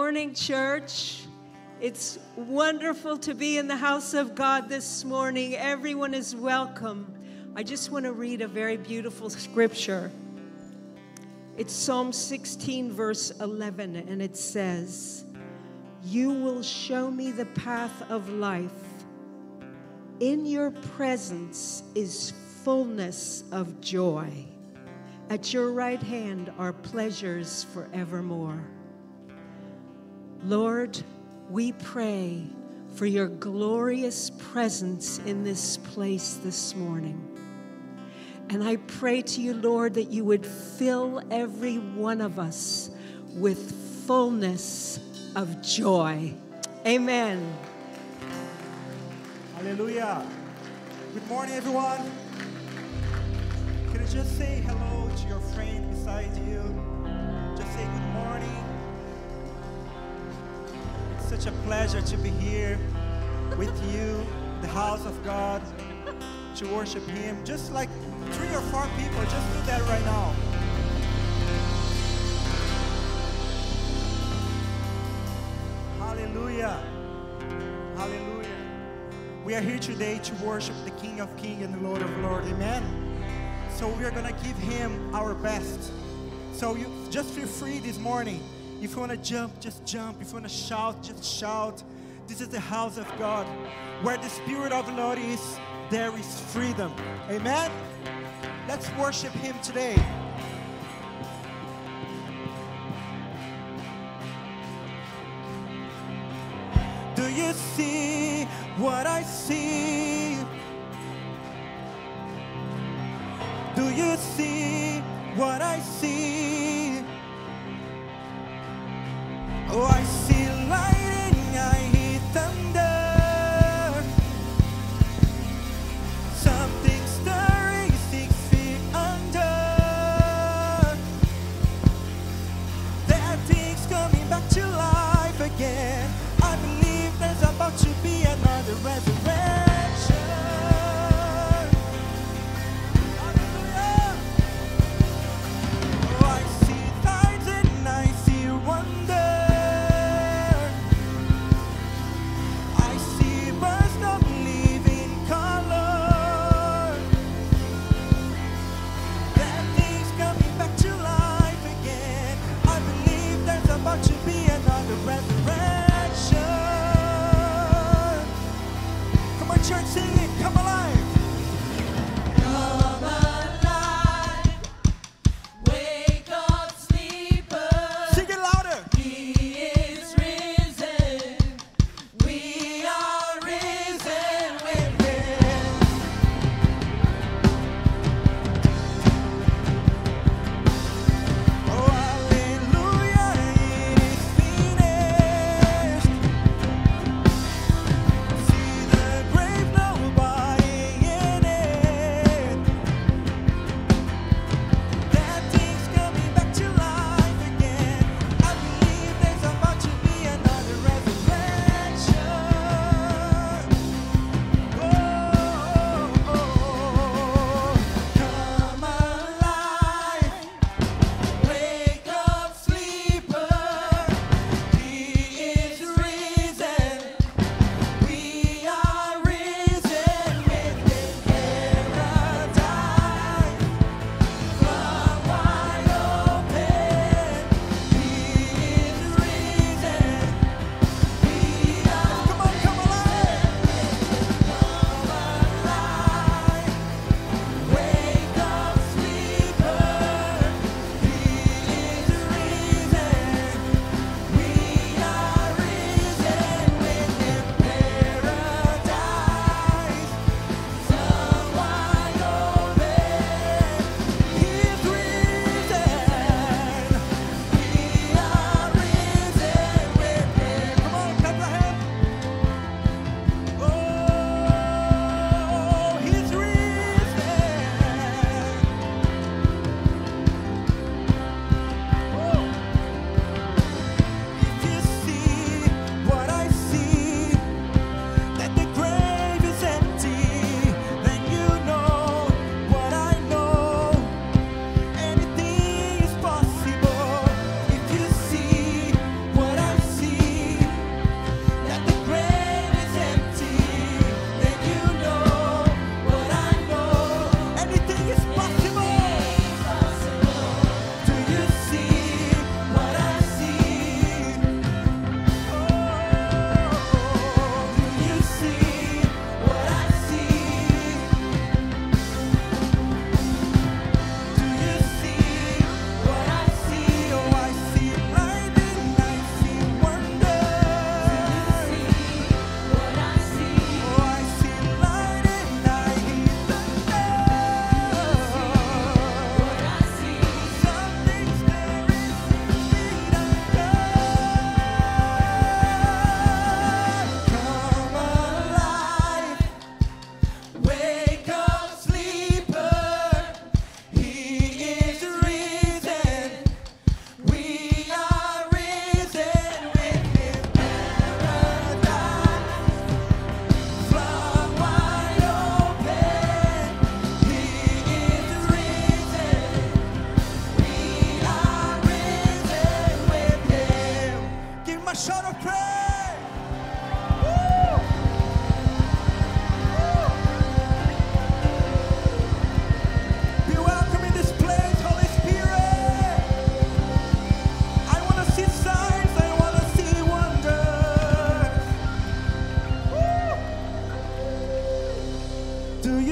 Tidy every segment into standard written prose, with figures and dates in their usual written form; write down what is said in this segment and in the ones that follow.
morning, church. It's wonderful to be in the house of God this morning. Everyone is welcome. I just want to read a very beautiful scripture. It's Psalm 16, verse 11, and it says, "You will show me the path of life. In your presence is fullness of joy. At your right hand are pleasures forevermore." Lord, we pray for your glorious presence in this place this morning. And I pray to you, Lord, that you would fill every one of us with fullness of joy. Amen. Hallelujah. Good morning, everyone. Can you just say hello to your friend beside you? Just say good morning. It's such a pleasure to be here with you, the house of God, to worship Him. Just like 3 or 4 people, just do that right now. Hallelujah. Hallelujah. We are here today to worship the King of Kings and the Lord of Lords. Amen. So we are going to give Him our best. So you just feel free this morning. If you want to jump, just jump. If you want to shout, just shout. This is the house of God. Where the Spirit of the Lord is, there is freedom. Amen. Let's worship Him today. Do you see what I see? Do you see what I see? Oh, I see lightning, I hear thunder. Something stirring 6 feet under. There are things coming back to life again. I believe there's about to be another resurrection. Hallelujah. Oh, I see signs and I see wonder.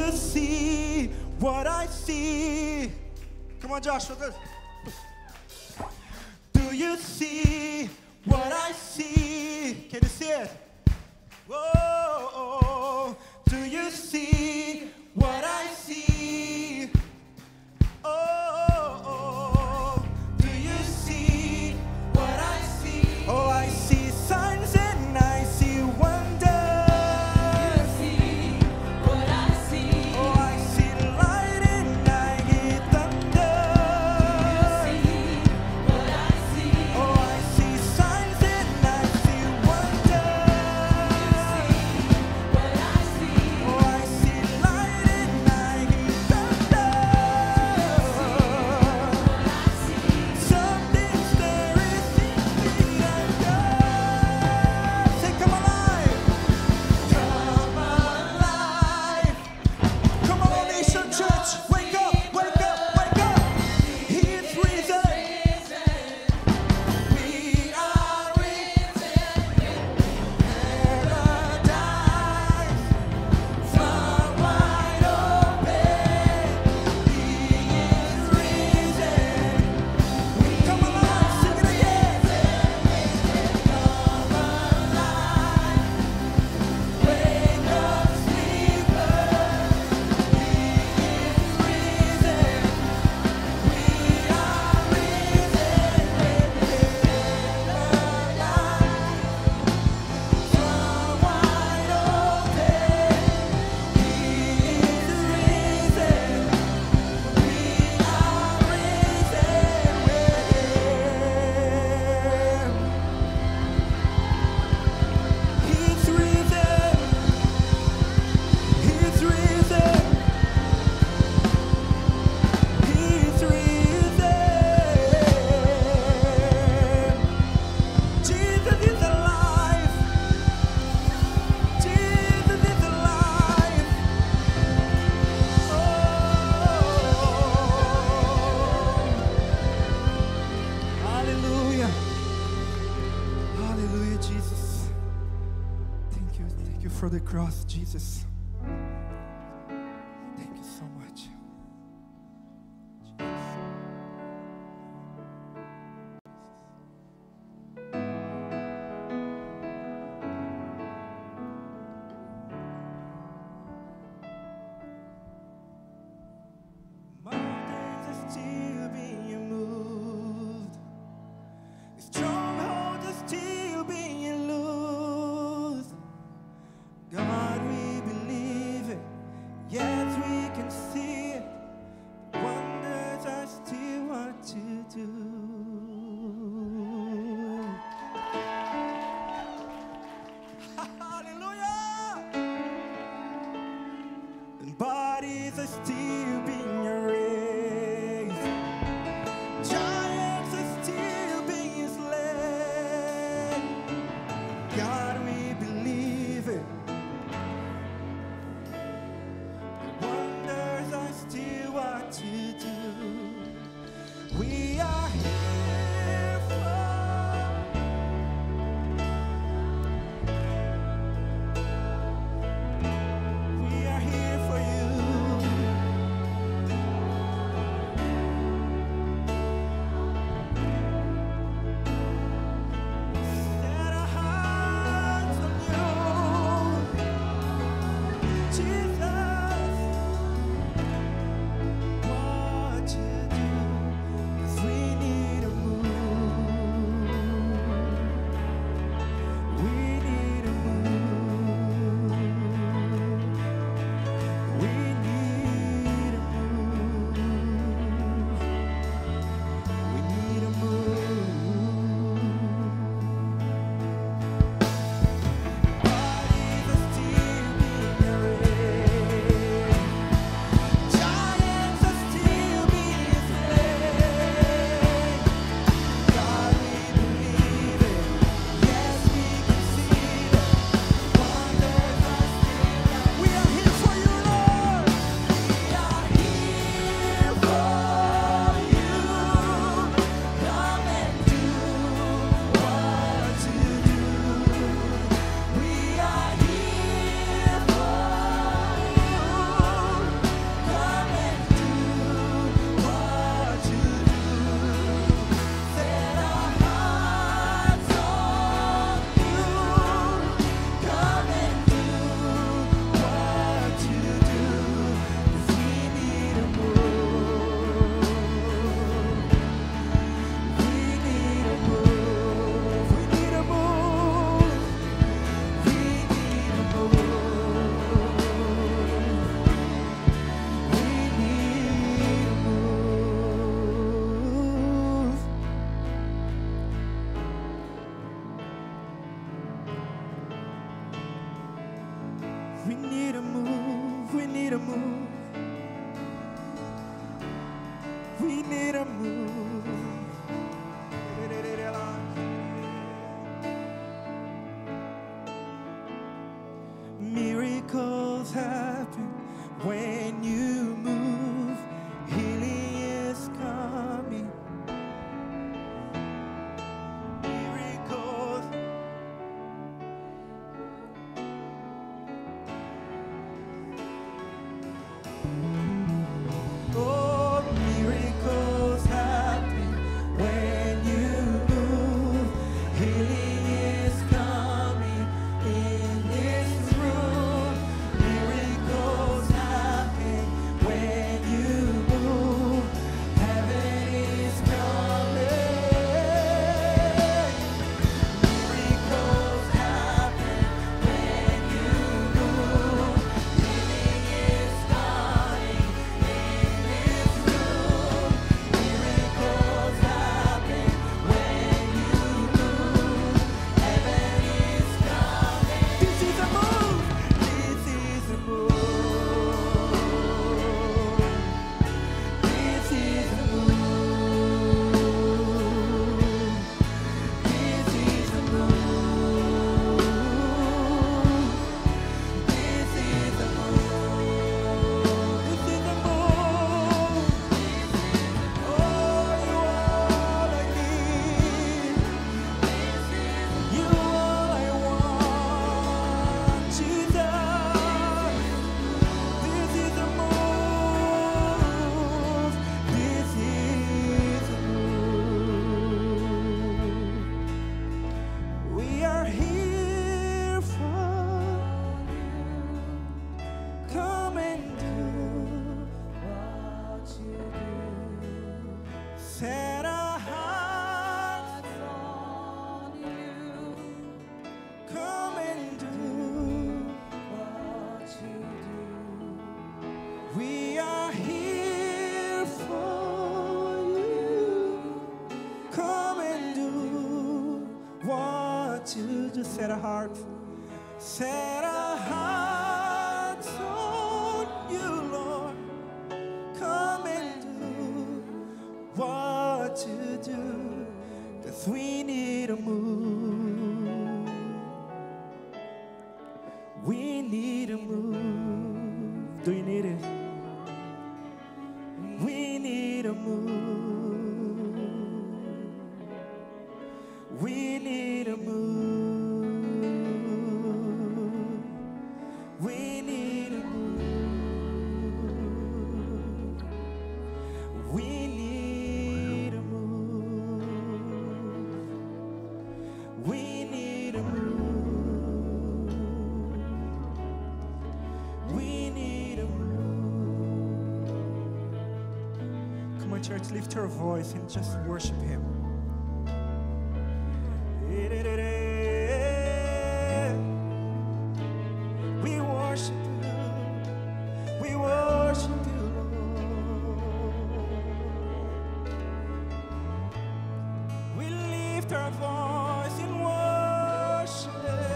you see what I see? Come on, Joshua. Do you see what I see? Can you see it? Whoa, do you see what I see? Oh, do you see what I see? Oh, I see signs and I see wonders. You see what I see? Oh, I see light and I hear thunder. You see what I see? Oh, I see signs and I see wonders. You see what I see? Oh, I see light and I hear thunder. Something's there is in me that does. Say, come alive. Come alive. Come on, Nation Church. Wake up, wake up, wake up. He's risen. We are risen in paradise. Far wide open. He is risen. Come alive, sing it again. Come alive. Wake up, sleeper. He is risen. We are risen in paradise. Far wide open. He is risen. We are risen with him. He's risen. He's risen. He's risen. Jesus is alive. Jesus is alive. Oh, hallelujah. Hallelujah, Jesus. Thank you for the cross, Jesus. Thank you so much. Mountains are still being moved. Strongholds are still being loosed. God, we believe it. Yes, we can see it. Wonders are still what to do. Hallelujah! And bodies are still being raised. Giants are still being slain. God, we believe it. Wonders are still what to do. We are here for. We are here for you. move. We need a move. Miracles happen when you move. Healing is coming. Miracles. Oh, miracles happen when you move. Healing is coming in this room. Miracles happen when you move. Heaven is coming. Miracles happen when you move. Healing is coming in this room. Miracles happen when you move. Heaven is coming. This is a move. This is a move. This is a move. This is a move. This is a move. This is a move. Oh, you all I need. You all I want. Jesus. This is a move. This is a move. We are here for you. Come and do what you do. Set our hearts on you. Come and do what you do. We are here for you. Come and do what you do. Set our hearts. Set our hearts on you, Lord. Come and do what you do. 'Cause we need a move. We need a move. Do you need it? We need a move. We need a move. We need a move. We need a move. We need a move. We need a move. Come on, church, lift your voice and just worship Him. We worship you. We worship you, Lord. We lift our voice in worship.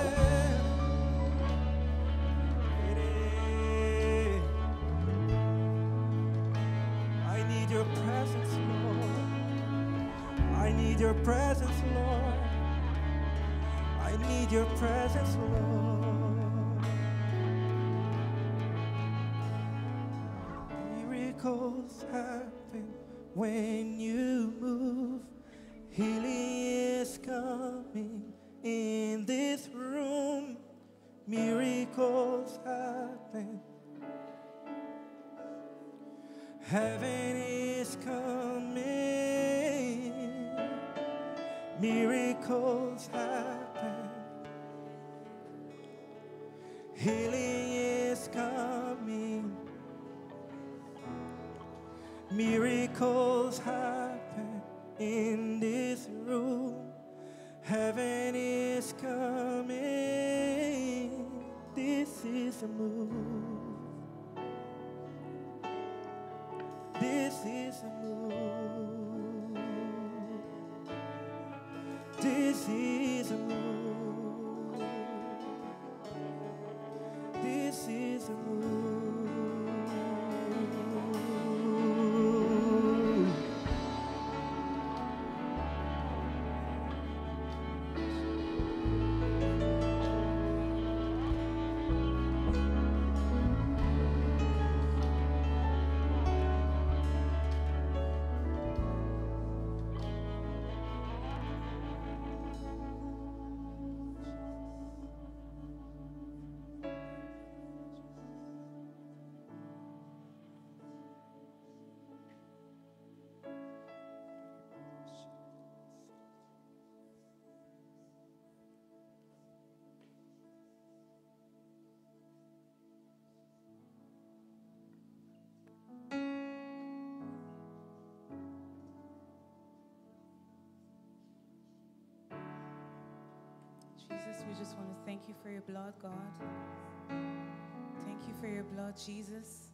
I need your presence, Lord. I need your presence, Lord. I need your presence, Lord. Miracles happen when you move. Healing is coming in this room. Miracles happen. Heaven is coming. Miracles happen. Healing is coming. Miracles happen in this room. Heaven is coming. This is a move. This is a move. This is a move. This is a move. Jesus, we just want to thank you for your blood, God. Thank you for your blood, Jesus.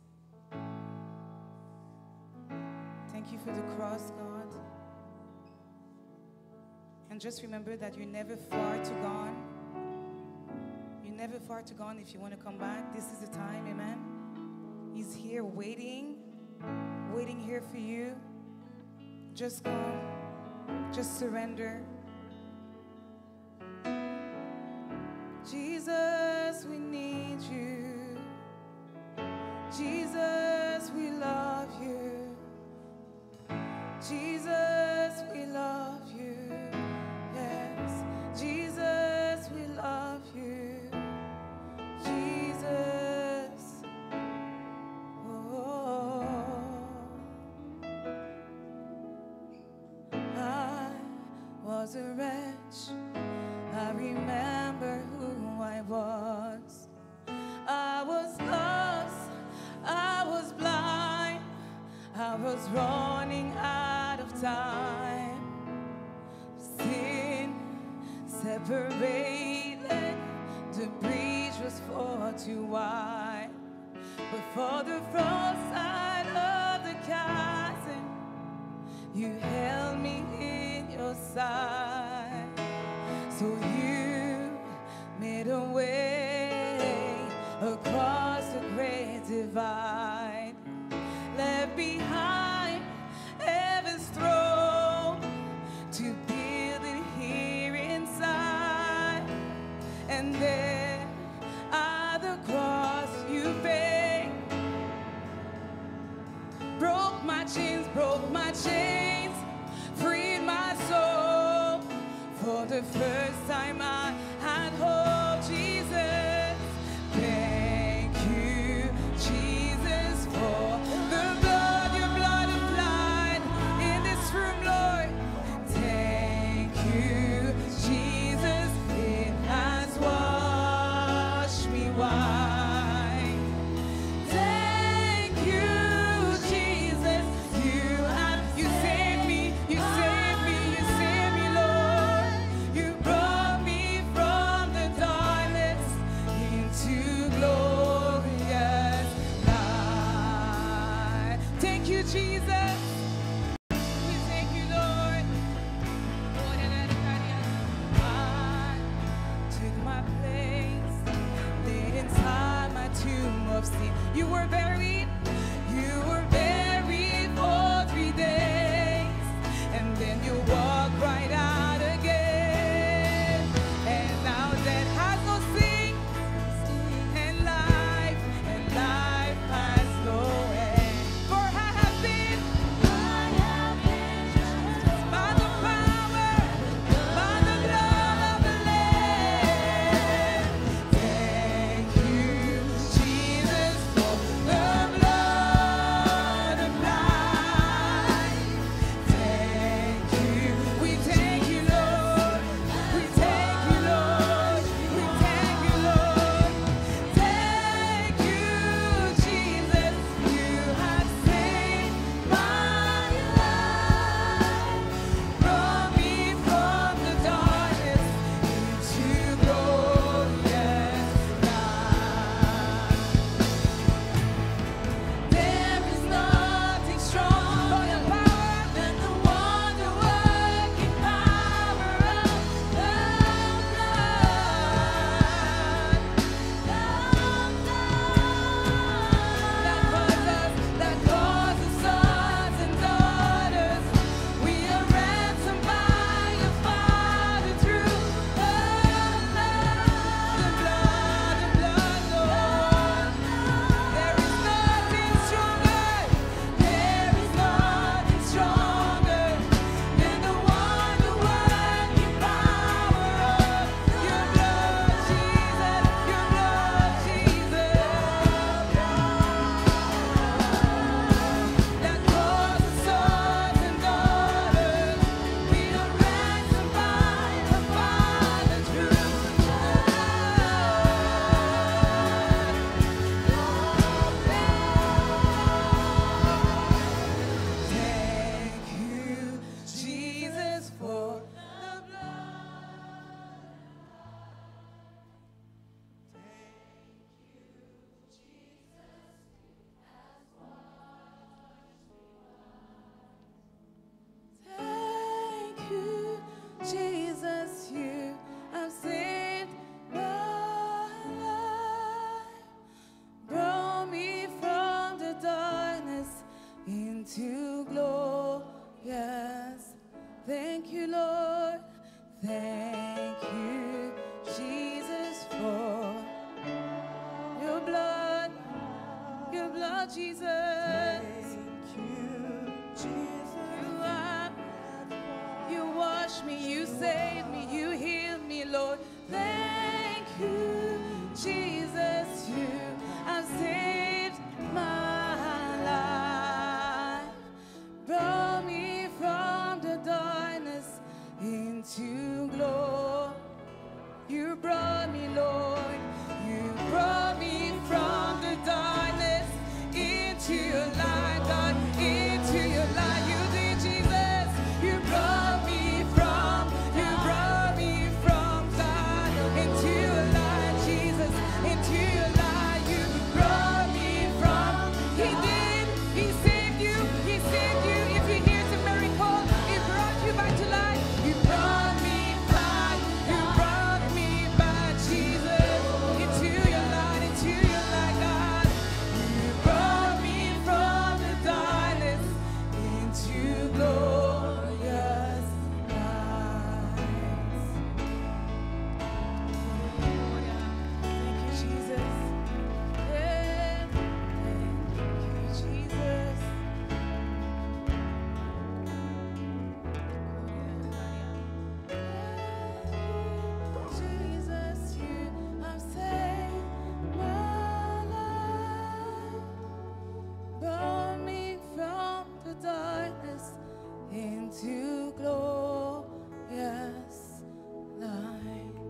Thank you for the cross, God. And just remember that you're never far too gone. You're never far too gone. If you want to come back, this is the time, amen. He's here waiting here for you. Just come, just surrender. Jesus, we need you. Jesus, we love you. Jesus, we love you. Yes, Jesus, we love you. Jesus, oh, I was a wretch. I remember who I was. I was lost, I was blind, I was running out of time. Sin separated, the breach was far too wide. But for the front side of the chasm, you held me in your side. So you made a way across the great divide, left behind heaven's throne to build it here inside. And there at the cross you paid, broke my chains, freed my soul. For the first time I had hope, Jesus. Thank you, Jesus, for the blood, your blood applied in this room, Lord. Thank you, Jesus, it has washed me white. Thank you, Jesus, you saved me, you saved me, you saved me, Lord. You brought me from the darkness into glorious light. Thank you, Jesus. We thank you, Lord. I took my place, laid inside my tomb of sin. You were buried for 3 days, and then you walked right out again. And now death has no sting, and life has no end. For I have been saved me, you healed me, Lord. Thank you, Jesus, you have saved my life. Brought me from the darkness into glory. You brought me, Lord. You brought me from the darkness into your light, God, into your light. You did, Jesus. You brought me from God into your light, Jesus, into your light. You brought me from. He did. He saved you. He saved you. If you hear the miracle, He brought you back to life. You brought me back. You brought me back, Jesus, into your light, God. You brought me from the darkness into glorious light. Thank you, Jesus. Yeah. Thank you, Jesus. Jesus, you have saved my life. Brought me from the darkness into glorious light.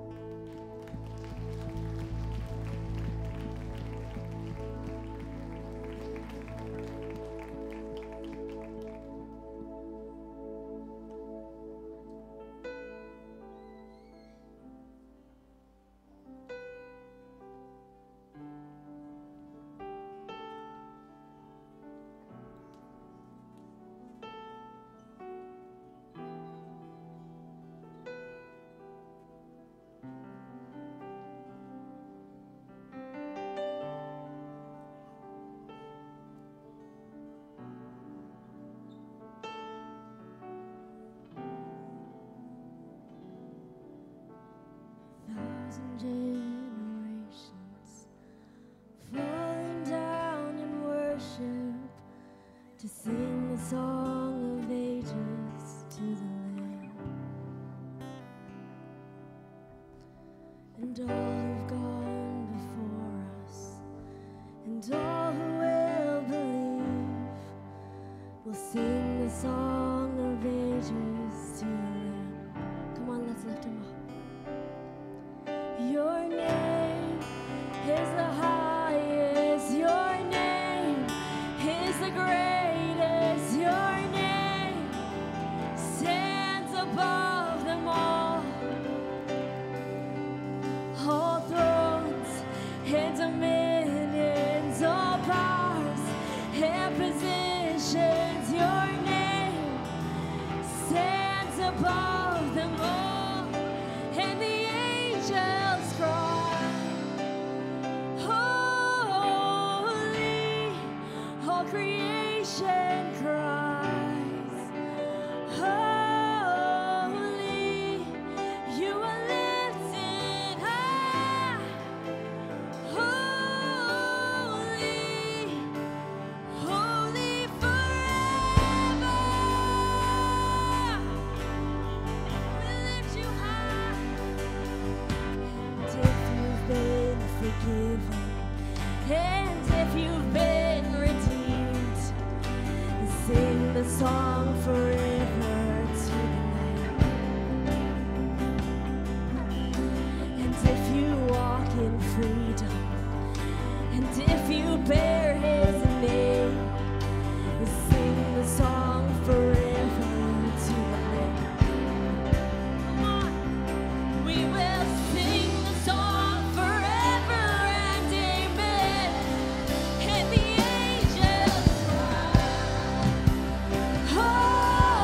Thousand generations falling down in worship to sing the song of ages to the Lamb, and all who've gone before us, and all who will believe, will sing the song of ages to the Lamb. Come on, let's lift Him up. Your name is the highest, your name is the greatest, your name stands above them all thrones and dominions, all powers and positions, your name stands above them all, and the angels cry, holy, all creation cries, holy, you are lifted high, holy, holy forever. We lift you high. And if you've been forgiven, and if you've been redeemed, sing the song forever to the Lamb. And if you walk in freedom, and if you bear His name, sing the song forever to the Lamb. Come on. We will sing the song forever and amen. And the angels cry, holy,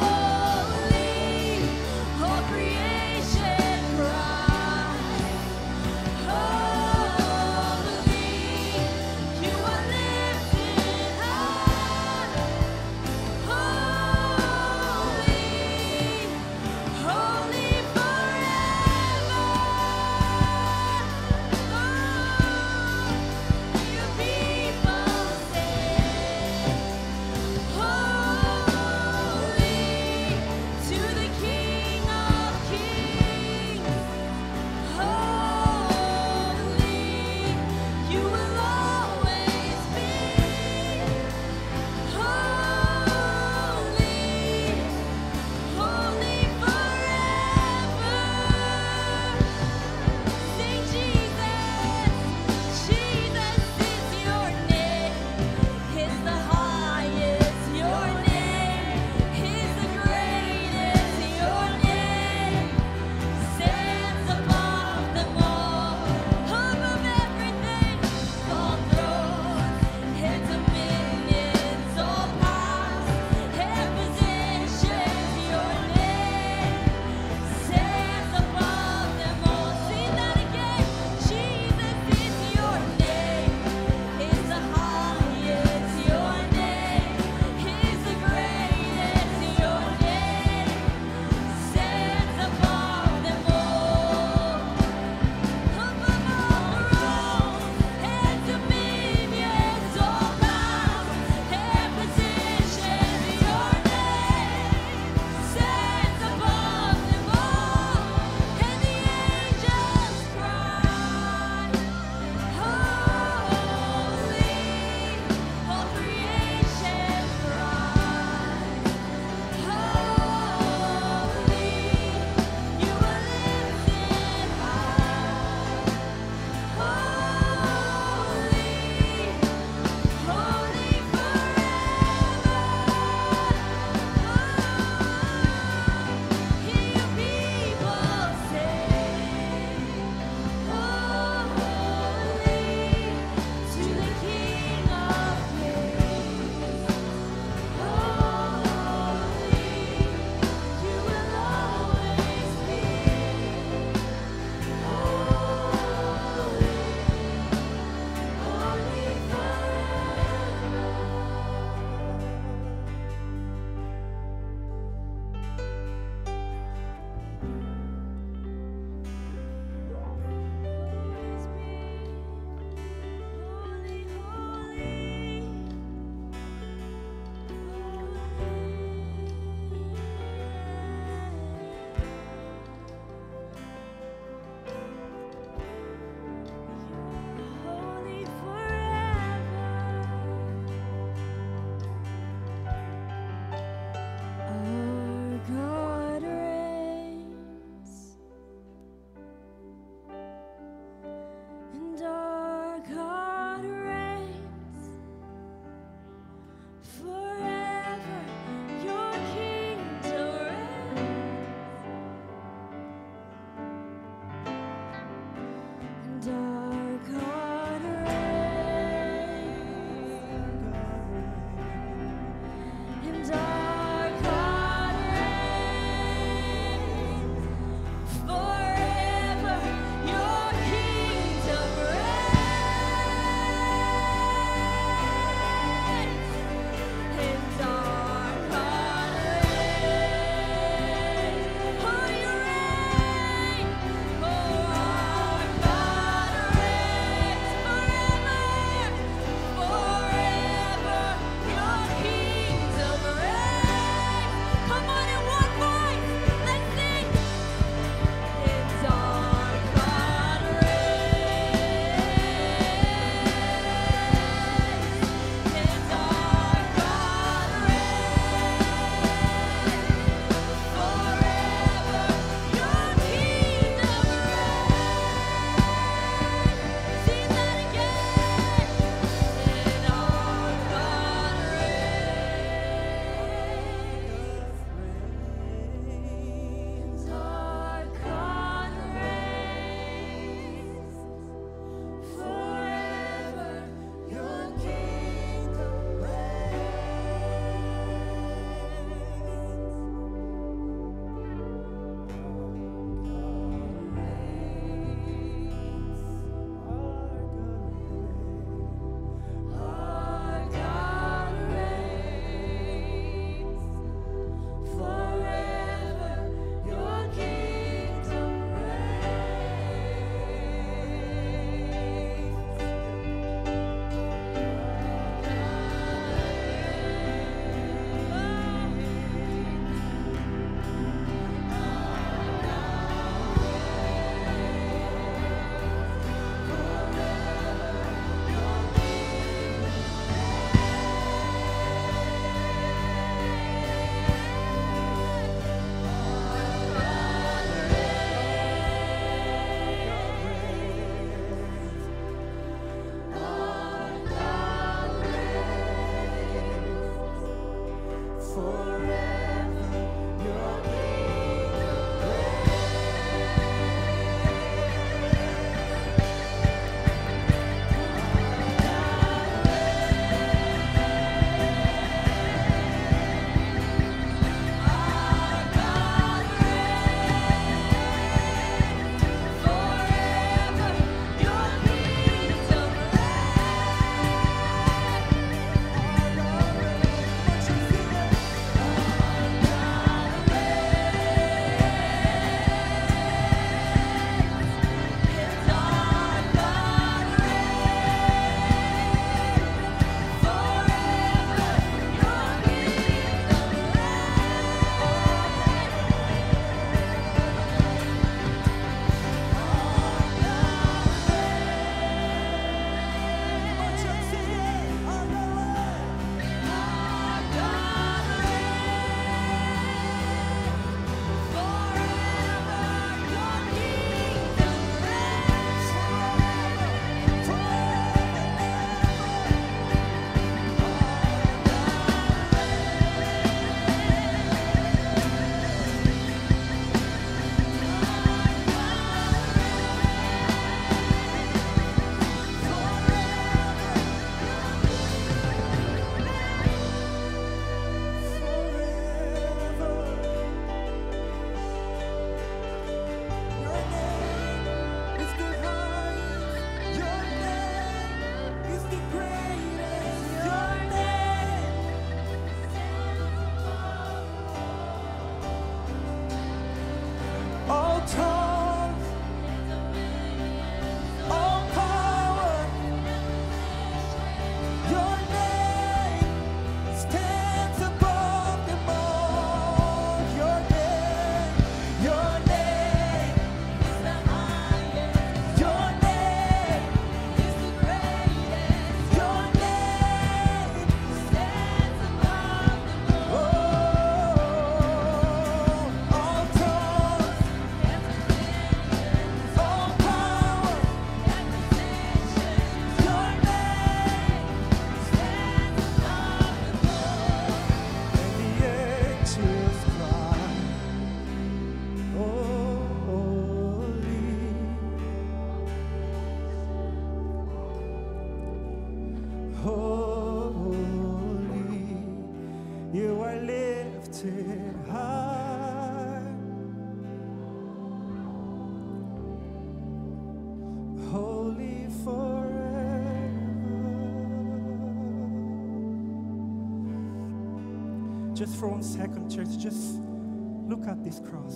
Just for 1 second, church, just look at this cross.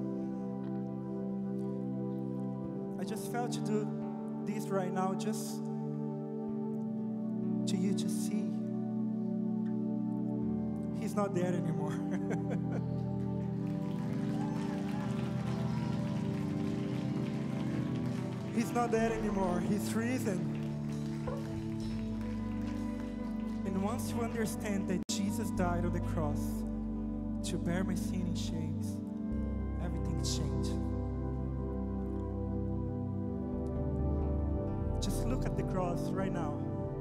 I just felt to do this right now, just to you to see. He's not there anymore. He's not there anymore. He's risen. And once you understand that Jesus died on the cross to bear my sin and shames, everything changed. Just look at the cross right now.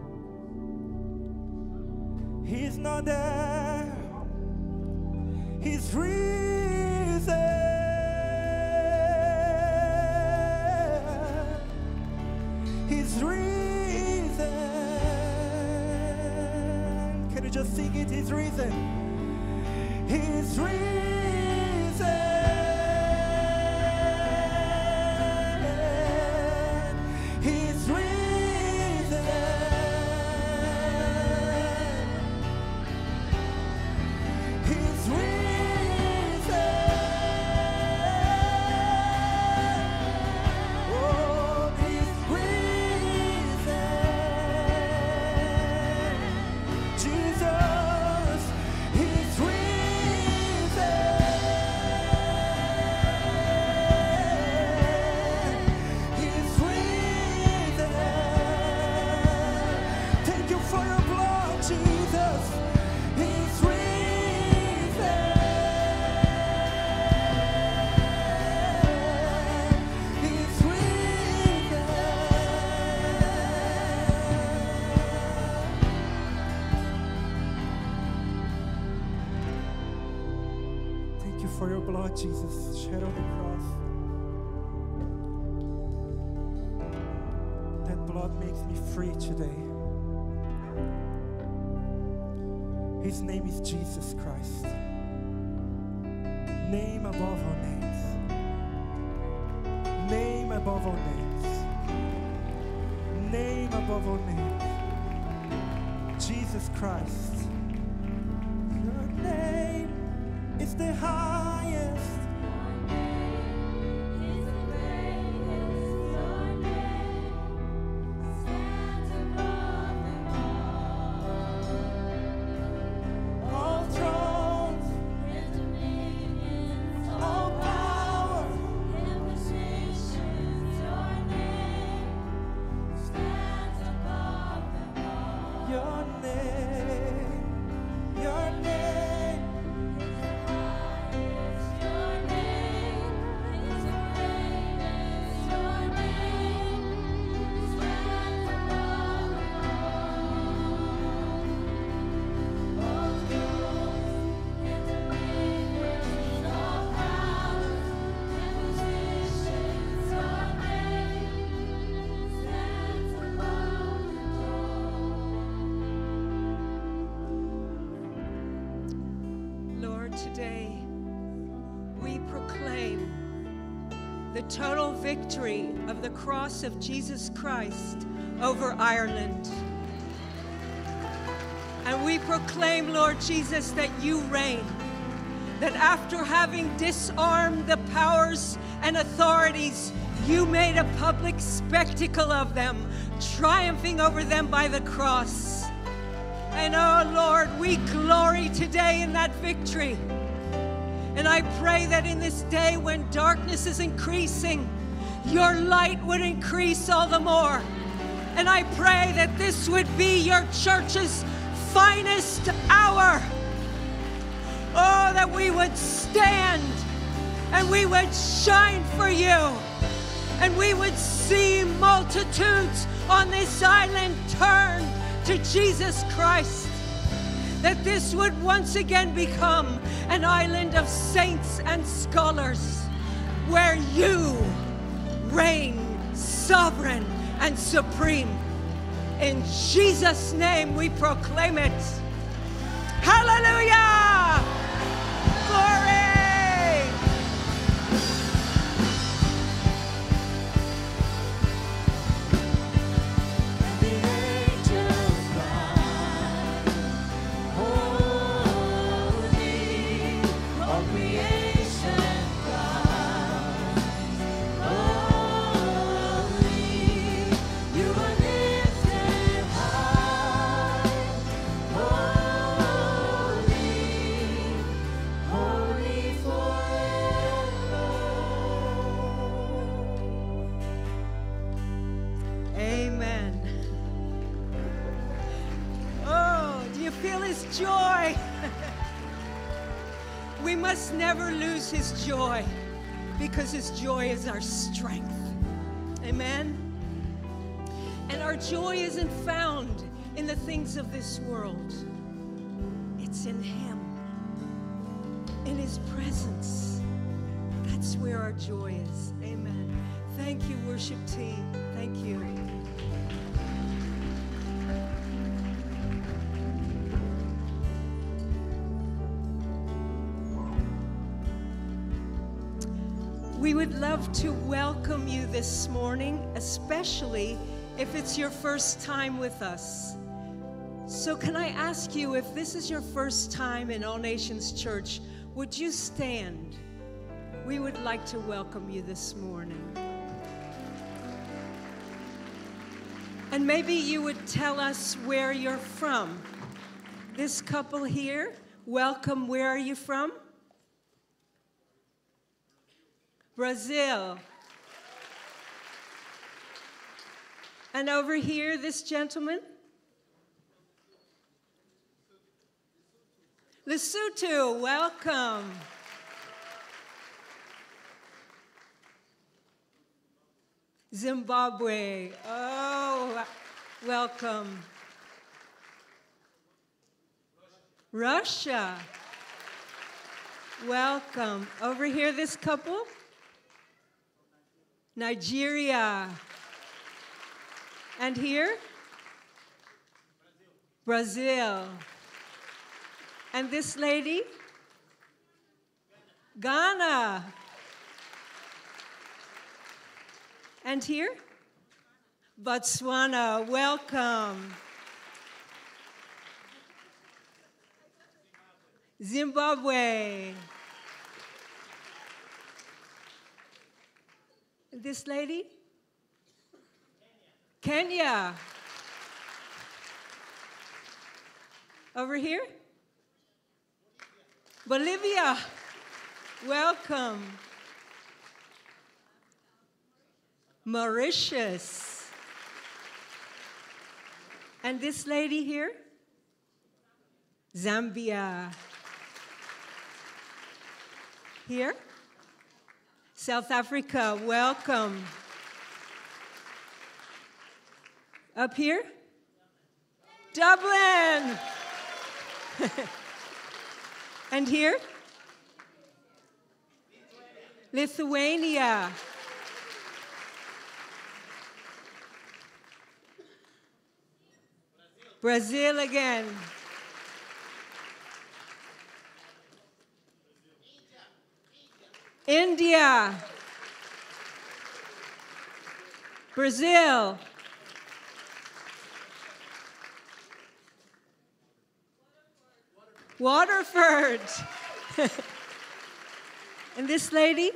He's not there. He's risen. He's risen. Can you just sing it? He's risen. He's risen. He's risen. He's risen. Oh, he's risen. Jesus, he's risen. for your blood, Jesus, shed on the cross. That blood makes me free today. His name is Jesus Christ. Name above all names. Name above all names. Name above all names. Jesus Christ. Your name is the highest. Today, we proclaim the total victory of the cross of Jesus Christ over Ireland. And we proclaim, Lord Jesus, that you reign, that after having disarmed the powers and authorities, you made a public spectacle of them, triumphing over them by the cross. And oh Lord, we glory today in that victory. And I pray that in this day when darkness is increasing, your light would increase all the more. And I pray that this would be your church's finest hour. Oh, that we would stand and we would shine for you. And we would see multitudes on this island turn to Jesus Christ. That this would once again become an island of saints and scholars where you reign sovereign and supreme. In Jesus' name we proclaim it. Hallelujah! Glory! Joy. We must never lose his joy because his joy is our strength. Amen. And our joy isn't found in the things of this world. It's in him, in his presence. That's where our joy is. Amen. Thank you, worship team. Thank you. We would love to welcome you this morning, especially if it's your first time with us. So can I ask you, if this is your first time in All Nations Church, would you stand? We would like to welcome you this morning. And maybe you would tell us where you're from. This couple here, welcome. Where are you from? Brazil. And over here, this gentleman? Lesotho, welcome. Zimbabwe, oh, welcome. Russia. Welcome. Over here, this couple. Nigeria. And here? Brazil. And this lady? Ghana. And here? Botswana. Welcome. Zimbabwe. This lady? Kenya. Over here? Bolivia. Welcome. Mauritius. And this lady here? Zambia. Here? South Africa, welcome. Up here? Dublin. And here? Lithuania. Brazil again. India. Brazil. Waterford. And this lady?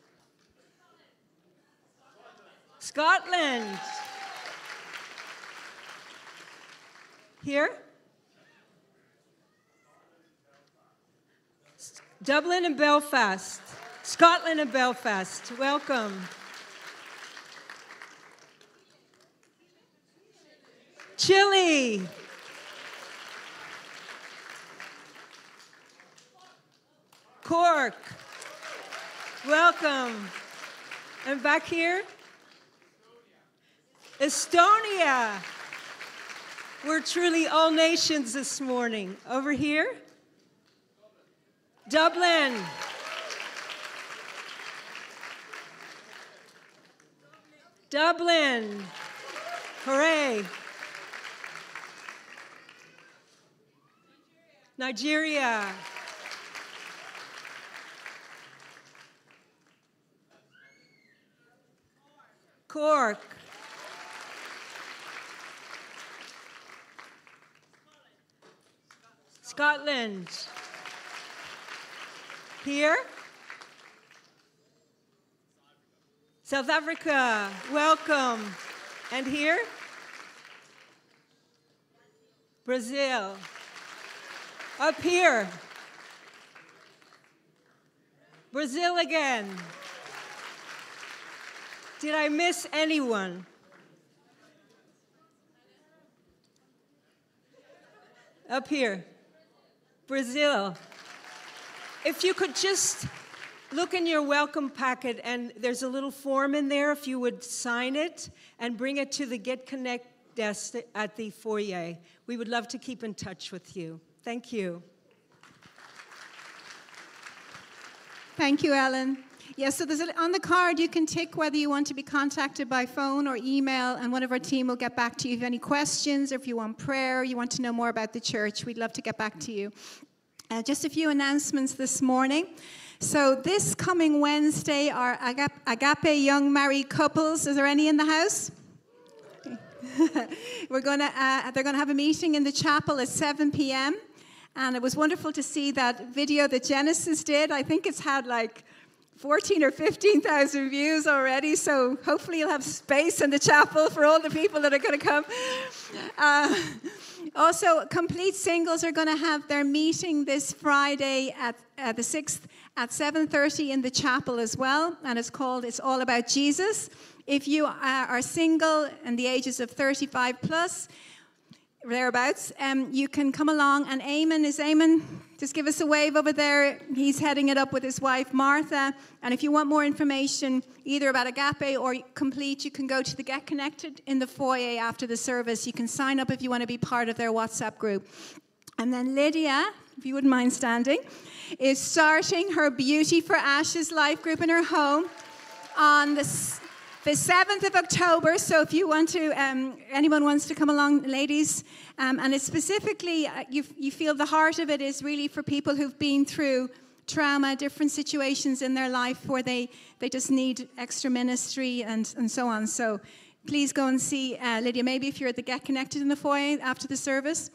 Scotland. Here? Dublin and Belfast. Scotland and Belfast. Welcome. Chile. Cork. Welcome. And back here? Estonia. We're truly all nations this morning. Over here? Dublin. Dublin. Hooray. Nigeria. Cork. Scotland. Here? South Africa, welcome. And here? Brazil. Up here? Brazil again. Did I miss anyone? Up here? Brazil. If you could just look in your welcome packet, and there's a little form in there, if you would sign it and bring it to the Get Connect desk at the foyer. We would love to keep in touch with you. Thank you. Thank you, Ellen. Yes, so on the card you can tick whether you want to be contacted by phone or email, and one of our team will get back to you if you have any questions, or if you want prayer, or you want to know more about the church. We'd love to get back to you. Just a few announcements this morning. So this coming Wednesday are Agape Young Married Couples. Is there any in the house? They're going to have a meeting in the chapel at 7 p.m. And it was wonderful to see that video that Genesis did. I think it's had like 14 or 15,000 views already, so hopefully you'll have space in the chapel for all the people that are going to come. Also, Complete Singles are going to have their meeting this Friday at the 6th at 7:30 in the chapel as well, and it's called It's All About Jesus. If you are single and the ages of 35 plus, thereabouts, you can come along. And Eamon, just give us a wave over there. He's heading it up with his wife, Martha. And if you want more information, either about Agape or Complete, you can go to the Get Connected in the foyer after the service. You can sign up if you want to be part of their WhatsApp group. And then Lydia, if you wouldn't mind standing, is starting her Beauty for Ashes life group in her home on the 7th of October. So if you want to, anyone wants to come along, ladies, and it's specifically, you feel the heart of it is really for people who've been through trauma, different situations in their life where they just need extra ministry and so on. So please go and see Lydia. Maybe if you're at the Get Connected in the foyer after the service.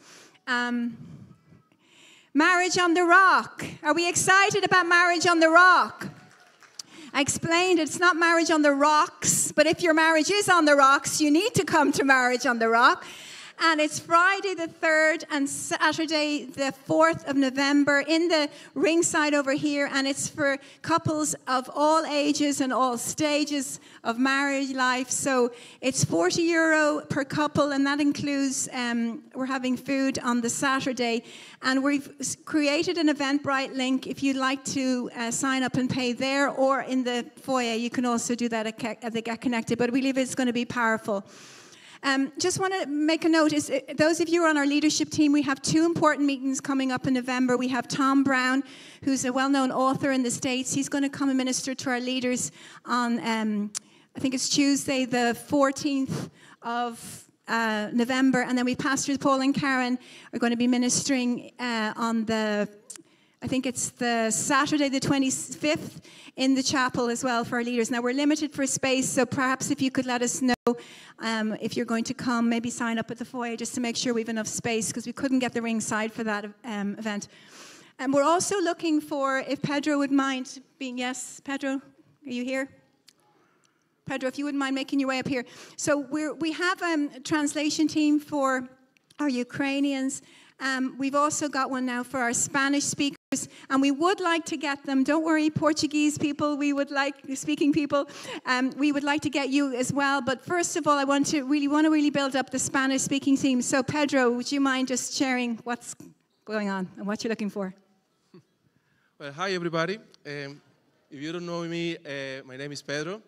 Marriage on the Rock. Are we excited about Marriage on the Rock? I explained it's not marriage on the rocks, but if your marriage is on the rocks, you need to come to Marriage on the Rock. And it's Friday the 3rd and Saturday the 4th of November in the ringside over here. And it's for couples of all ages and all stages of marriage life. So it's €40 per couple, and that includes, we're having food on the Saturday. And we've created an Eventbrite link. If you'd like to sign up and pay there or in the foyer, you can also do that at the Get Connected. But we believe it's going to be powerful. Just want to make a note, those of you who are on our leadership team, we have 2 important meetings coming up in November. We have Tom Brown, who's a well-known author in the States. He's going to come and minister to our leaders on, I think it's Tuesday, the 14th of November. And then Pastors Paul and Karen are going to be ministering on I think it's the Saturday the 25th in the chapel as well for our leaders. Now, we're limited for space, so perhaps if you could let us know if you're going to come, maybe sign up at the foyer just to make sure we have enough space, because we couldn't get the ringside for that event. And we're also looking for, if Pedro would mind being, yes, Pedro, are you here? Pedro, if you wouldn't mind making your way up here. So we have a translation team for our Ukrainians. We've also got one now for our Spanish speakers, and we would like to get them. Don't worry, Portuguese people, speaking people, we would like to get you as well. But first of all, I want to really build up the Spanish speaking team. So Pedro, would you mind just sharing what's going on and what you're looking for? Well, hi everybody. If you don't know me, my name is Pedro.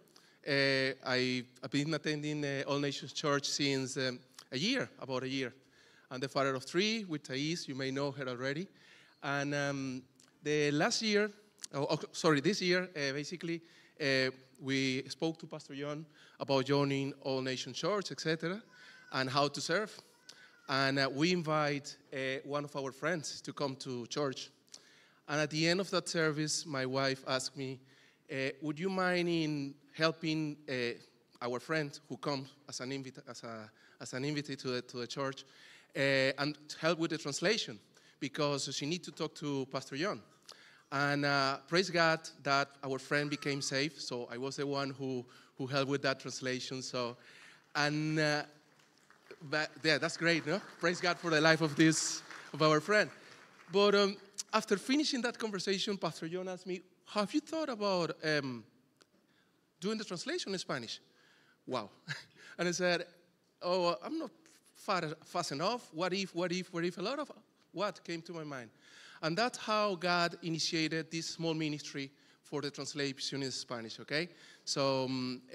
I've been attending All Nations Church since about a year. I'm the father of 3 with Thais. You may know her already. And this year, basically, we spoke to Pastor John about joining All Nation Church, etc., and how to serve. And we invite one of our friends to come to church. And at the end of that service, my wife asked me, would you mind in helping our friend who comes as an invitee to the church, and help with the translation, because she needs to talk to Pastor John. And praise God that our friend became safe, so I was the one who helped with that translation. So, and yeah, that's great, no? Praise God for the life of our friend. But after finishing that conversation, Pastor John asked me, have you thought about doing the translation in Spanish? Wow. And I said, oh, I'm not fast enough. What if? A lot of what came to my mind. And that's how God initiated this small ministry for the translation in Spanish, okay? So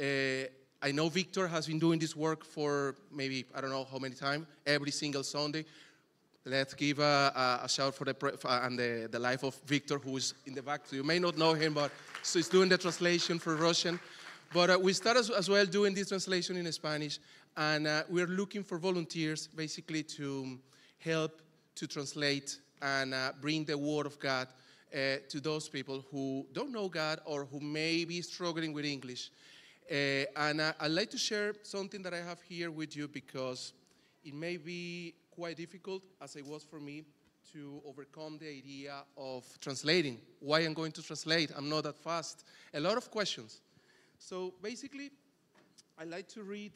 I know Victor has been doing this work for maybe, I don't know how many times, every single Sunday. Let's give a shout for the life of Victor, who is in the back. So you may not know him, but so he's doing the translation for Russian. But we started as well doing this translation in Spanish. And we're looking for volunteers, basically, to help to translate and bring the Word of God to those people who don't know God or who may be struggling with English. And I'd like to share something that I have here with you, because it may be quite difficult, as it was for me, to overcome the idea of translating. Why I'm going to translate? I'm not that fast. A lot of questions. So basically, I'd like to read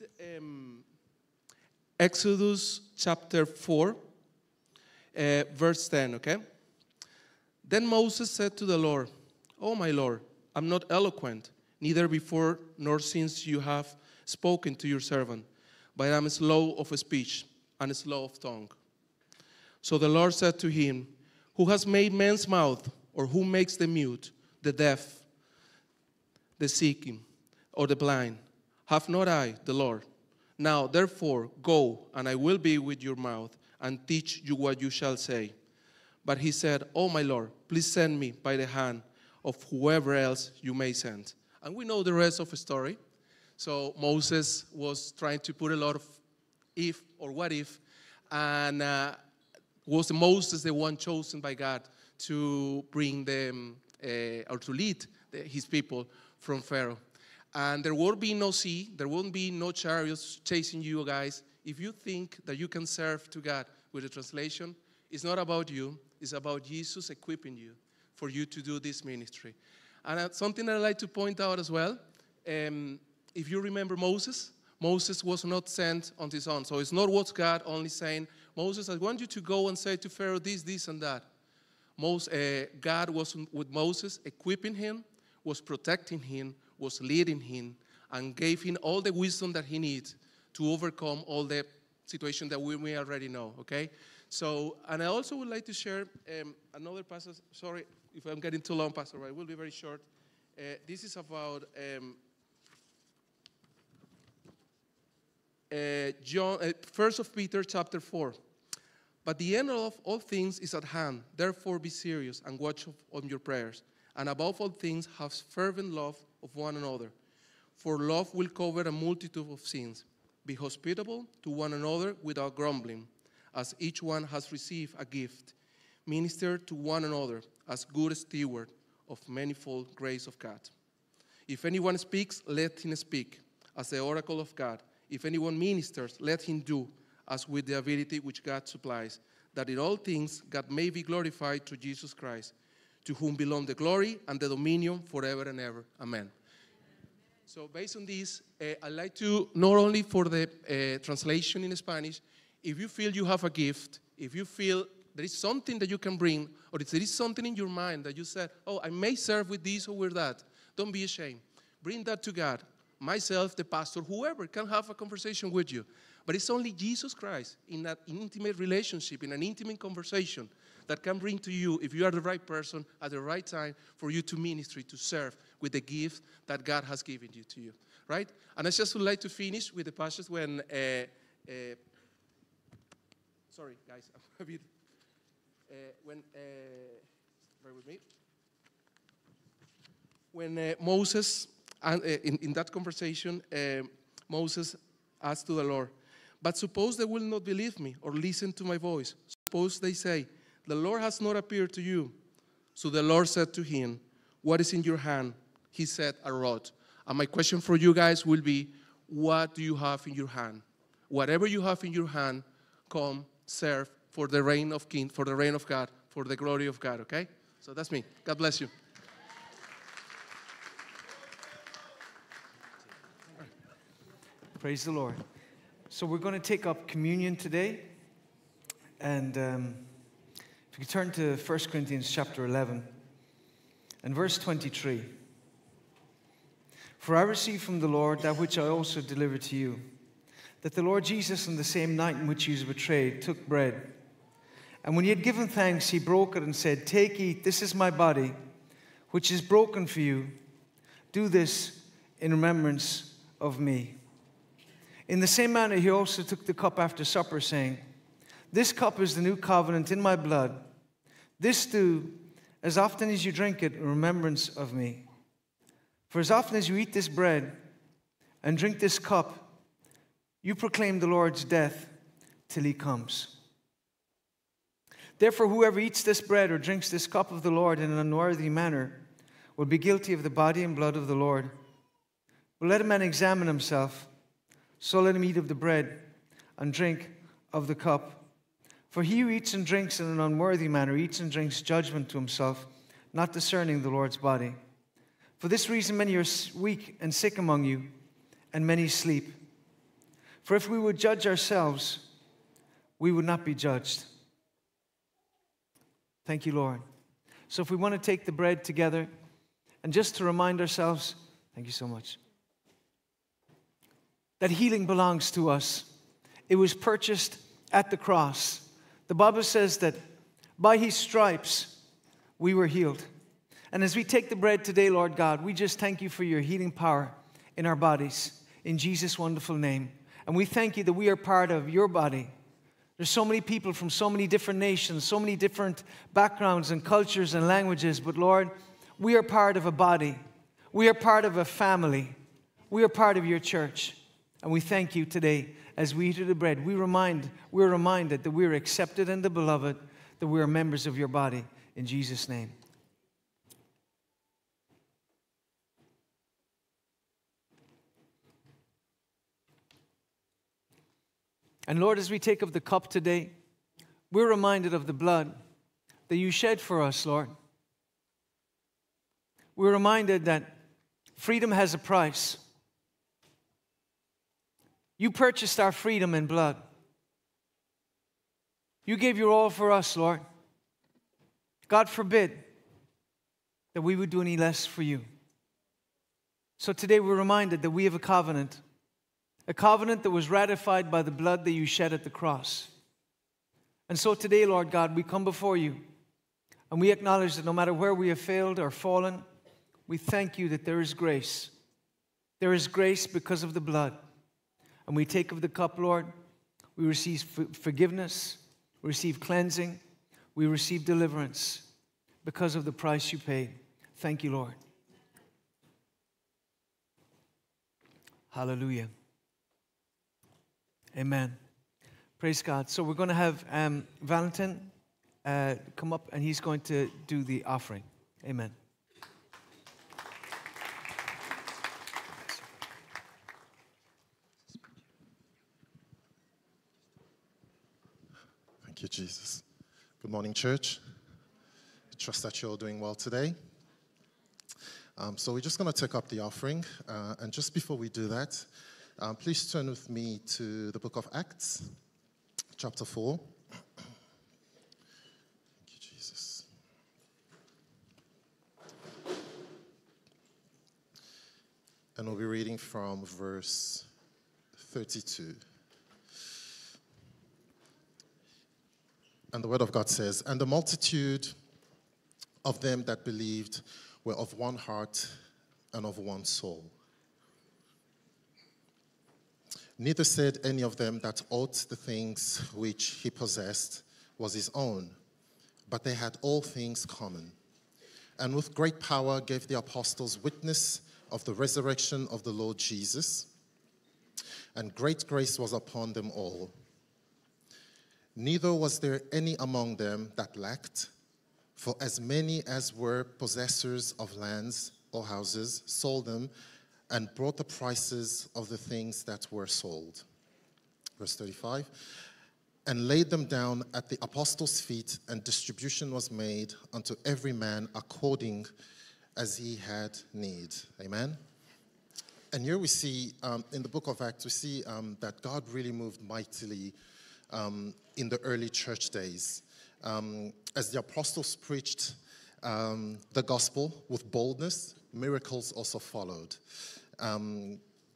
Exodus chapter 4, verse 10, okay? Then Moses said to the Lord, "Oh, my Lord, I'm not eloquent, neither before nor since you have spoken to your servant, but I'm slow of speech and slow of tongue." So the Lord said to him, "Who has made man's mouth, or who makes the mute, the deaf, the sick, or the blind? Have not I, the Lord? Now, therefore, go, and I will be with your mouth, and teach you what you shall say. But he said, "Oh, my Lord, please send me by the hand of whoever else you may send." And we know the rest of the story. So Moses was trying to put a lot of if or what if, and was Moses the one chosen by God to bring them or to lead his people from Pharaoh. And there won't be no sea, there won't be no chariots chasing you guys. If you think that you can serve to God with the translation, it's not about you, it's about Jesus equipping you for you to do this ministry. And something that I'd like to point out as well, if you remember Moses was not sent on his own. So it's not what God only saying, "Moses, I want you to go and say to Pharaoh this, this, and that." God was with Moses, equipping him, was protecting him, was leading him, and gave him all the wisdom that he needs to overcome all the situation that we may already know, okay? So, and I also would like to share another passage. Sorry if I'm getting too long, Pastor, I will be very short. This is about First of Peter chapter 4. "But the end of all things is at hand. Therefore be serious and watch on your prayers. And above all things have fervent love of one another. For love will cover a multitude of sins. Be hospitable to one another without grumbling. As each one has received a gift, minister to one another as good stewards of manifold grace of God. If anyone speaks, let him speak as the oracle of God. If anyone ministers, let him do as with the ability which God supplies, that in all things God may be glorified through Jesus Christ, to whom belong the glory and the dominion forever and ever. Amen." So based on this, I'd like to, not only for the translation in Spanish, if you feel you have a gift, if you feel there is something that you can bring, or if there is something in your mind that you said, "Oh, I may serve with this or with that," don't be ashamed. Bring that to God. Myself, the pastor, whoever can have a conversation with you. But it's only Jesus Christ in that intimate relationship, in an intimate conversation, that can bring to you, if you are the right person at the right time, for you to ministry, to serve with the gift that God has given you to you, right? And I just would like to finish with the passage when, sorry guys, I'm a bit, bear with me. When Moses, in that conversation, Moses asked to the Lord, "But suppose they will not believe me or listen to my voice. Suppose they say, 'The Lord has not appeared to you.' So the Lord said to him, 'What is in your hand?' He said, 'A rod.'" And my question for you guys will be, what do you have in your hand? Whatever you have in your hand, come serve for the reign of King, for the reign of God, for the glory of God, okay? So that's me. God bless you. Praise the Lord. So we're going to take up communion today. And if you could turn to 1 Corinthians chapter 11 and verse 23. "For I received from the Lord that which I also delivered to you, that the Lord Jesus on the same night in which he was betrayed took bread. And when he had given thanks, he broke it and said, 'Take, eat, this is my body, which is broken for you. Do this in remembrance of me.' In the same manner, he also took the cup after supper, saying, 'This cup is the new covenant in my blood. This do as often as you drink it in remembrance of me. For as often as you eat this bread and drink this cup, you proclaim the Lord's death till he comes. Therefore, whoever eats this bread or drinks this cup of the Lord in an unworthy manner will be guilty of the body and blood of the Lord. But let a man examine himself, so let him eat of the bread and drink of the cup. For he who eats and drinks in an unworthy manner eats and drinks judgment to himself, not discerning the Lord's body. For this reason many are weak and sick among you, and many sleep. For if we would judge ourselves, we would not be judged.'" Thank you, Lord. So if we want to take the bread together, and just to remind ourselves, thank you so much, that healing belongs to us. It was purchased at the cross. The Bible says that by his stripes we were healed. And as we take the bread today, Lord God, we just thank you for your healing power in our bodies, in Jesus' wonderful name. And we thank you that we are part of your body. There's so many people from so many different nations, so many different backgrounds and cultures and languages. But Lord, we are part of a body. We are part of a family. We are part of your church. And we thank you today as we eat of the bread. We're reminded that we're accepted in the beloved, that we are members of your body. In Jesus' name. And Lord, as we take of the cup today, we're reminded of the blood that you shed for us, Lord. We're reminded that freedom has a price. You purchased our freedom in blood. You gave your all for us, Lord. God forbid that we would do any less for you. So today we're reminded that we have a covenant that was ratified by the blood that you shed at the cross. And so today, Lord God, we come before you and we acknowledge that no matter where we have failed or fallen, we thank you that there is grace. There is grace because of the blood. And we take of the cup, Lord, we receive forgiveness, we receive cleansing, we receive deliverance because of the price you paid. Thank you, Lord. Hallelujah. Amen. Praise God. So we're going to have Valentin come up and he's going to do the offering. Amen. Thank you, Jesus. Good morning, church. I trust that you're all doing well today. So we're just going to take up the offering. And just before we do that, please turn with me to the book of Acts, chapter 4. Thank you, Jesus. And we'll be reading from verse 32. And the word of God says, "And the multitude of them that believed were of one heart and of one soul. Neither said any of them that aught the things which he possessed was his own, but they had all things common. And with great power gave the apostles witness of the resurrection of the Lord Jesus, and great grace was upon them all. Neither was there any among them that lacked, for as many as were possessors of lands or houses sold them and brought the prices of the things that were sold." Verse 35. "And laid them down at the apostles' feet, and distribution was made unto every man according as he had need." Amen. And here we see, in the book of Acts, we see that God really moved mightily in the early church days. As the apostles preached the gospel with boldness, miracles also followed. The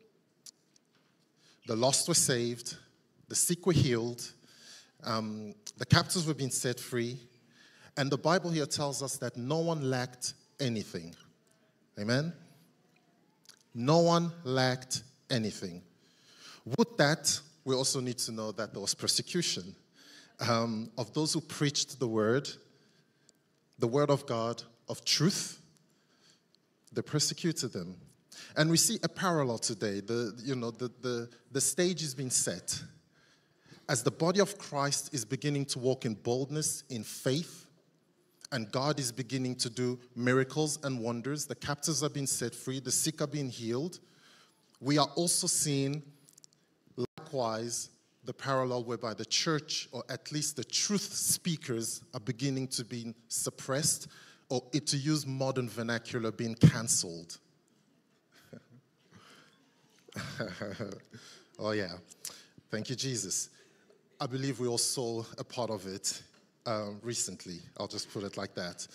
lost were saved, the sick were healed, the captives were being set free, and the Bible here tells us that no one lacked anything. Amen? No one lacked anything. With that, we also need to know that there was persecution of those who preached the word of God, of truth. They persecuted them. And we see a parallel today. The stage is being set. As the body of Christ is beginning to walk in boldness, in faith, and God is beginning to do miracles and wonders, the captives are being set free, the sick are being healed, we are also seeing, likewise, the parallel whereby the church, or at least the truth speakers, are beginning to be suppressed, or, to use modern vernacular, being cancelled. Oh, yeah. Thank you, Jesus. I believe we all saw a part of it recently. I'll just put it like that.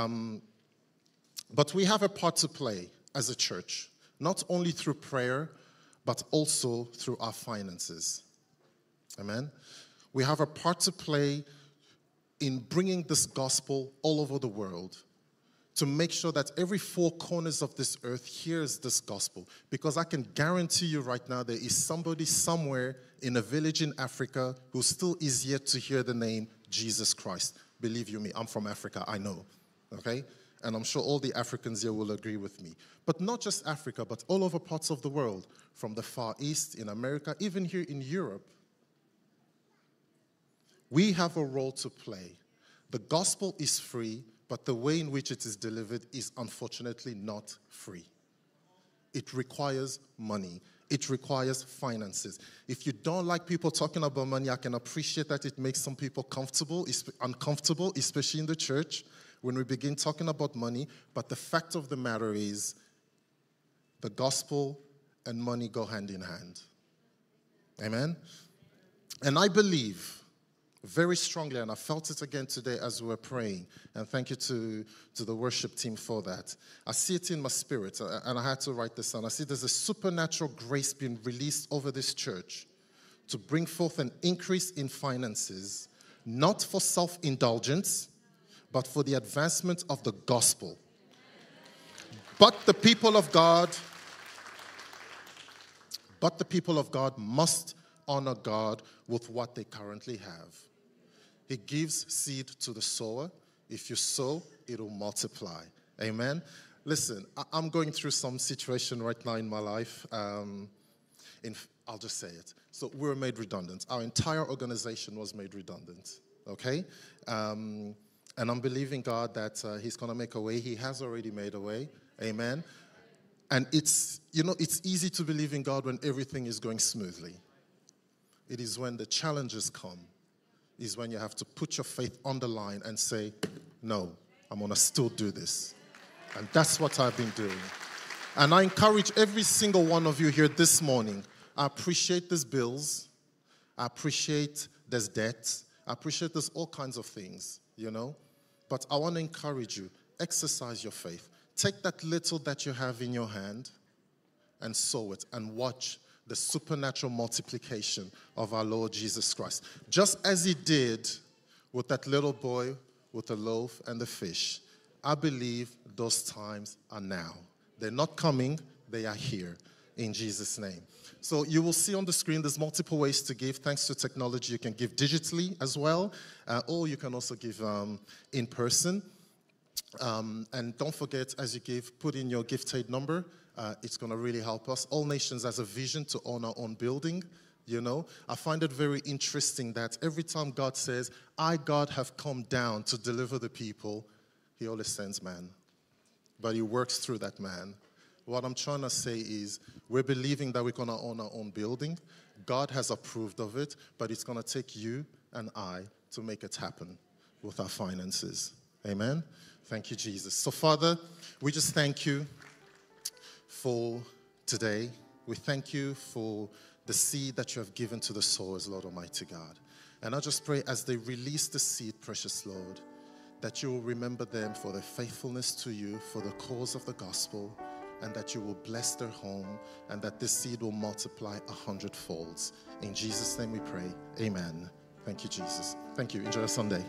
But we have a part to play as a church, not only through prayer, but also through our finances. Amen? We have a part to play in bringing this gospel all over the world, to make sure that every four corners of this earth hears this gospel. Because I can guarantee you right now there is somebody somewhere in a village in Africa who still is yet to hear the name Jesus Christ. Believe you me, I'm from Africa, I know, okay? And I'm sure all the Africans here will agree with me. But not just Africa, but all over parts of the world, from the Far East, in America, even here in Europe. We have a role to play. The gospel is free, but the way in which it is delivered is unfortunately not free. It requires money. It requires finances. If you don't like people talking about money, I can appreciate that it makes some people uncomfortable, especially in the church, when we begin talking about money. But the fact of the matter is, the gospel and money go hand in hand. Amen? And I believe very strongly, and I felt it again today as we were praying, and thank you to the worship team for that. I see it in my spirit, and I had to write this down. I see there's a supernatural grace being released over this church to bring forth an increase in finances, not for self-indulgence, but for the advancement of the gospel. But the people of God must honor God with what they currently have. He gives seed to the sower. If you sow, it will multiply. Amen? Listen, I'm going through some situation right now in my life. I'll just say it. So we were made redundant. Our entire organization was made redundant. Okay? And I'm believing God that He's going to make a way. He has already made a way. Amen? And it's easy to believe in God when everything is going smoothly. It is when the challenges come, is when you have to put your faith on the line and say, no, I'm going to still do this. And that's what I've been doing. And I encourage every single one of you here this morning. I appreciate there's bills. I appreciate there's debt. I appreciate there's all kinds of things, But I want to encourage you, exercise your faith. Take that little that you have in your hand and sow it and watch the supernatural multiplication of our Lord Jesus Christ. Just as He did with that little boy with the loaf and the fish. I believe those times are now. They're not coming, they are here in Jesus' name. So you will see on the screen there's multiple ways to give. Thanks to technology, you can give digitally as well, or you can also give in person. And don't forget, as you give, put in your gift aid number. It's going to really help us. All Nations has a vision to own our own building, I find it very interesting that every time God says, I, God, have come down to deliver the people, He always sends man. But He works through that man. What I'm trying to say is, we're believing that we're going to own our own building. God has approved of it, but it's going to take you and I to make it happen with our finances. Amen? Thank you, Jesus. So, Father, we just thank you for today. We thank you for the seed that you have given to the sowers, Lord Almighty God. And I just pray as they release the seed, precious Lord, that you will remember them for their faithfulness to you, for the cause of the gospel, and that you will bless their home, and that this seed will multiply 100-folds. In Jesus' name we pray. Amen. Thank you, Jesus. Thank you. Enjoy your Sunday.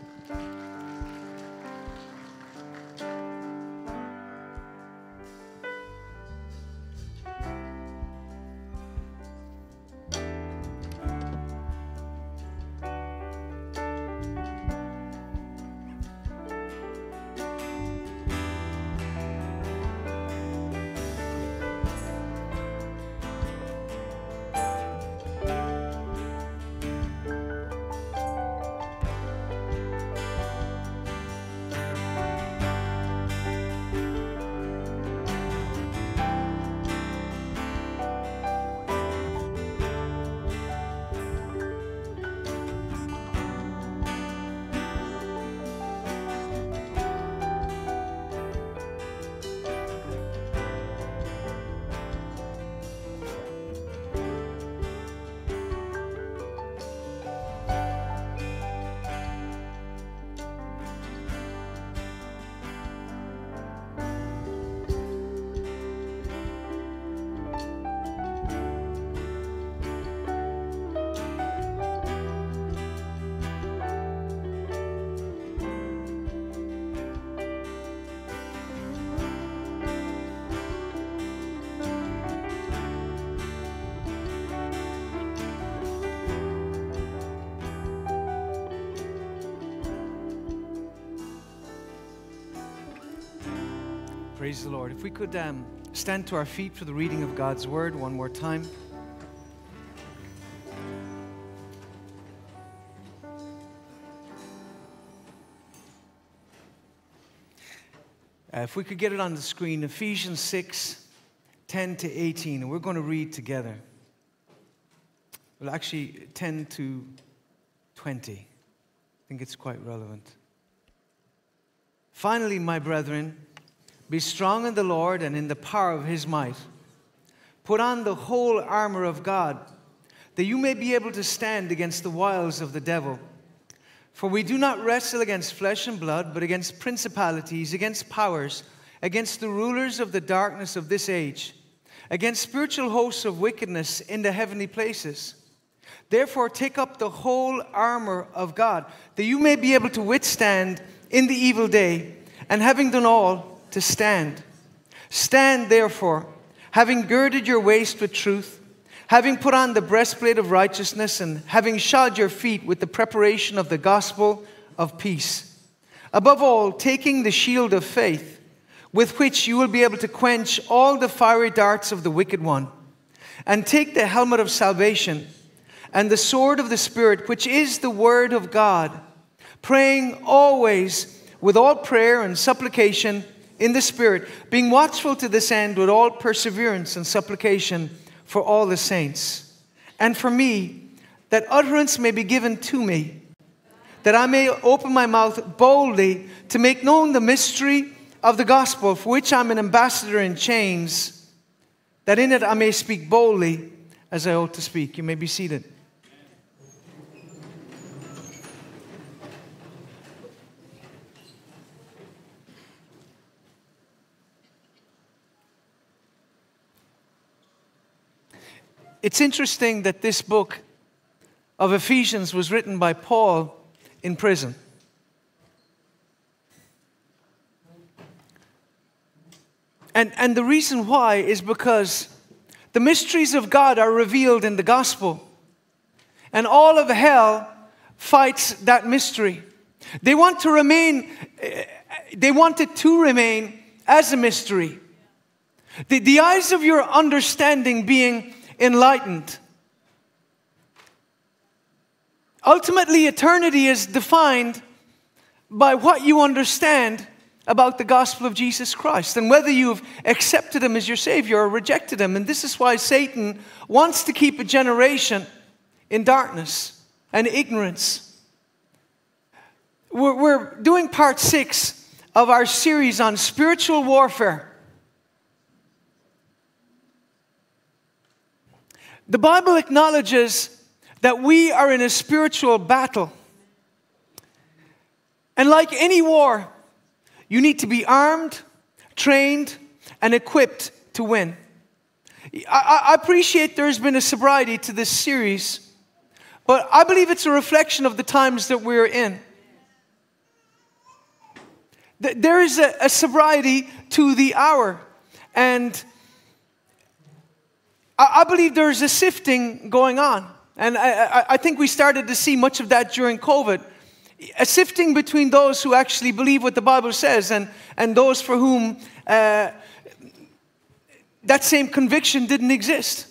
Praise the Lord. If we could stand to our feet for the reading of God's Word one more time. If we could get it on the screen, Ephesians 6, 10 to 18, and we're going to read together. Well, actually, 10 to 20. I think it's quite relevant. Finally, my brethren, be strong in the Lord and in the power of His might. Put on the whole armor of God, that you may be able to stand against the wiles of the devil. For we do not wrestle against flesh and blood, but against principalities, against powers, against the rulers of the darkness of this age, against spiritual hosts of wickedness in the heavenly places. Therefore, take up the whole armor of God, that you may be able to withstand in the evil day, and having done all, to stand. Stand, therefore, having girded your waist with truth, having put on the breastplate of righteousness, and having shod your feet with the preparation of the gospel of peace. Above all, taking the shield of faith, with which you will be able to quench all the fiery darts of the wicked one, and take the helmet of salvation, and the sword of the Spirit, which is the word of God, praying always with all prayer and supplication in the Spirit, being watchful to this end with all perseverance and supplication for all the saints. And for me, that utterance may be given to me, that I may open my mouth boldly to make known the mystery of the gospel, for which I'm an ambassador in chains, that in it I may speak boldly as I ought to speak. You may be seated. It's interesting that this book of Ephesians was written by Paul in prison. And the reason why is because the mysteries of God are revealed in the gospel. And all of hell fights that mystery. They want to remain, they want it to remain as a mystery. The eyes of your understanding being enlightened. Ultimately, eternity is defined by what you understand about the gospel of Jesus Christ and whether you've accepted Him as your Savior or rejected Him. And this is why Satan wants to keep a generation in darkness and ignorance. We're doing part 6 of our series on spiritual warfare. The Bible acknowledges that we are in a spiritual battle. And like any war, you need to be armed, trained, and equipped to win. I appreciate there's been a sobriety to this series, but I believe it's a reflection of the times that we're in. There is a sobriety to the hour, and I believe there's a sifting going on. And I think we started to see much of that during COVID. A sifting between those who actually believe what the Bible says and those for whom that same conviction didn't exist.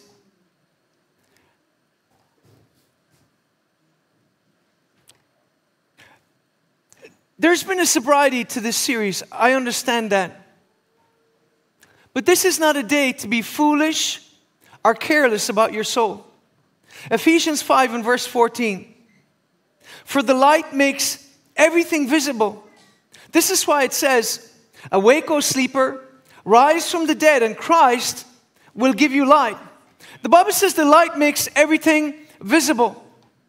There's been a sobriety to this series. I understand that. But this is not a day to be foolish or careless about your soul. Ephesians 5 and verse 14. For the light makes everything visible. This is why it says, awake, O sleeper, rise from the dead, and Christ will give you light. The Bible says the light makes everything visible.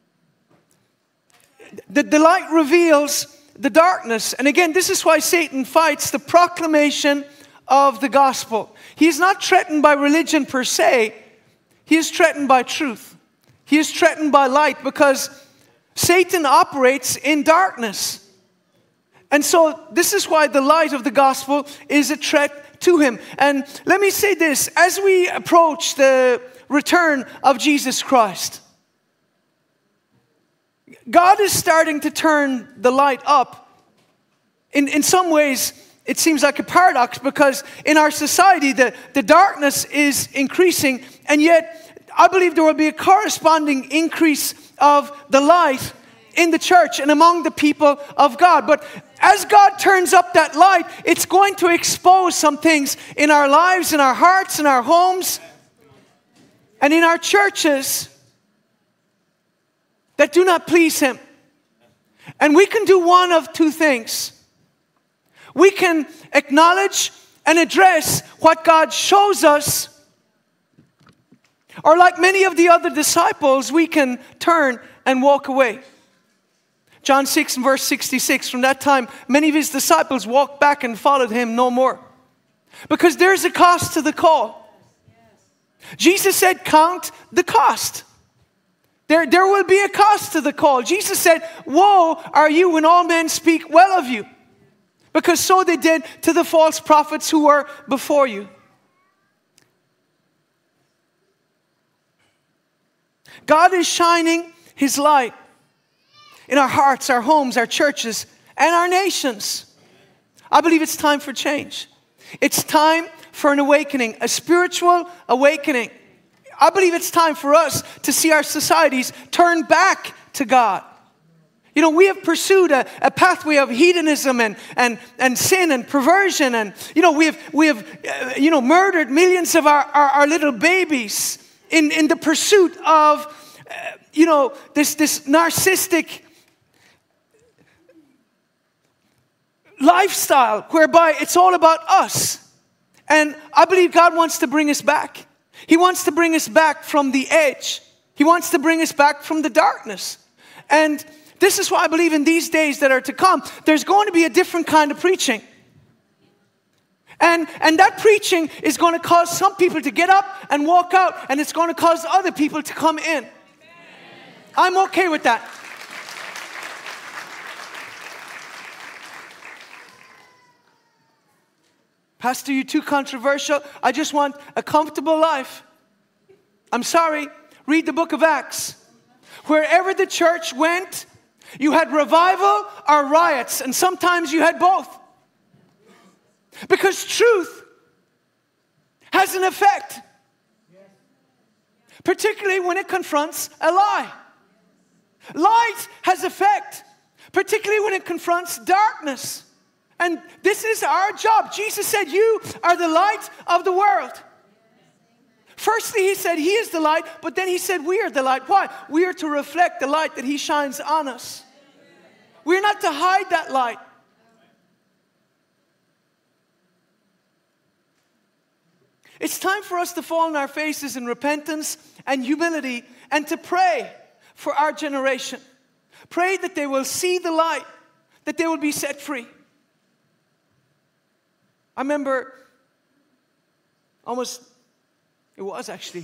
The light reveals the darkness. And again, this is why Satan fights the proclamation of the gospel. He is not threatened by religion per se. He is threatened by truth. He is threatened by light because Satan operates in darkness. And so this is why the light of the gospel is a threat to him. And let me say this, as we approach the return of Jesus Christ, God is starting to turn the light up in some ways it seems like a paradox, because in our society, the darkness is increasing, and yet I believe there will be a corresponding increase of the light in the church and among the people of God. But as God turns up that light, it's going to expose some things in our lives, in our hearts, in our homes, and in our churches that do not please Him. And we can do one of two things. We can acknowledge and address what God shows us, or like many of the other disciples, we can turn and walk away. John 6 and verse 66, from that time, many of His disciples walked back and followed Him no more. Because there's a cost to the call. Jesus said, count the cost. There will be a cost to the call. Jesus said, woe are you when all men speak well of you. Because so they did to the false prophets who were before you. God is shining His light in our hearts, our homes, our churches, and our nations. I believe it's time for change. It's time for an awakening, a spiritual awakening. I believe it's time for us to see our societies turn back to God. You know, we have pursued a pathway of hedonism and sin and perversion, and we have murdered millions of our little babies in the pursuit of this narcissistic lifestyle whereby it's all about us. And I believe God wants to bring us back. He wants to bring us back from the edge. He wants to bring us back from the darkness. And this is why I believe in these days that are to come, there's going to be a different kind of preaching. And that preaching is going to cause some people to get up and walk out, and it's going to cause other people to come in. I'm okay with that. Pastor, you're too controversial. I just want a comfortable life. I'm sorry. Read the book of Acts. Wherever the church went, you had revival or riots, and sometimes you had both. Because truth has an effect, particularly when it confronts a lie. Light has effect, particularly when it confronts darkness. And this is our job. Jesus said, you are the light of the world. Firstly, He said He is the light, but then He said we are the light. Why? We are to reflect the light that He shines on us. We're not to hide that light. It's time for us to fall on our faces in repentance and humility and to pray for our generation. Pray that they will see the light, that they will be set free. I remember it was actually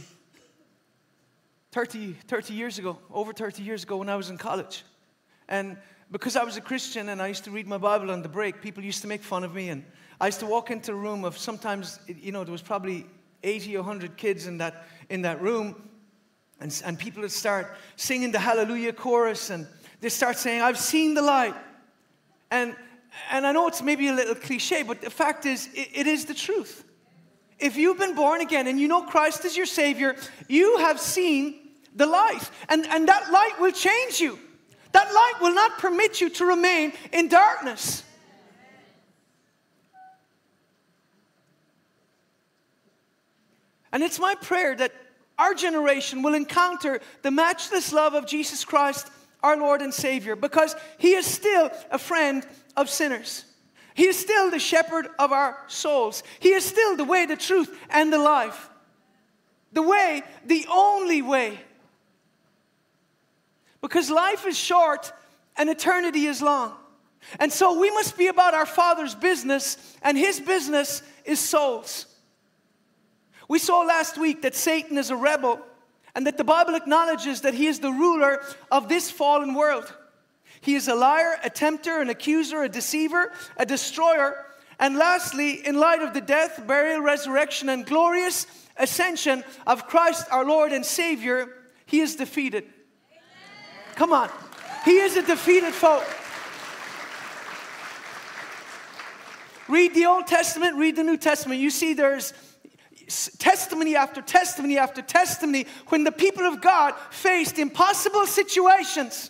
30 years ago, over 30 years ago when I was in college. And because I was a Christian and I used to read my Bible on the break, people used to make fun of me. And I used to walk into a room of sometimes, there was probably 80 or 100 kids in that room. And people would start singing the Hallelujah chorus. And they start saying, I've seen the light. And I know it's maybe a little cliche, but the fact is, it is the truth. If you've been born again and you know Christ is your Savior, you have seen the light. And that light will change you. That light will not permit you to remain in darkness. And it's my prayer that our generation will encounter the matchless love of Jesus Christ, our Lord and Savior, because He is still a friend of sinners. He is still the shepherd of our souls. He is still the way, the truth, and the life. The way, the only way. Because life is short and eternity is long. And so we must be about our Father's business, and His business is souls. We saw last week that Satan is a rebel, and that the Bible acknowledges that he is the ruler of this fallen world. He is a liar, a tempter, an accuser, a deceiver, a destroyer. And lastly, in light of the death, burial, resurrection, and glorious ascension of Christ our Lord and Savior, he is defeated. Come on. He is a defeated foe. Read the Old Testament, read the New Testament. You see there's testimony after testimony after testimony when the people of God faced impossible situations.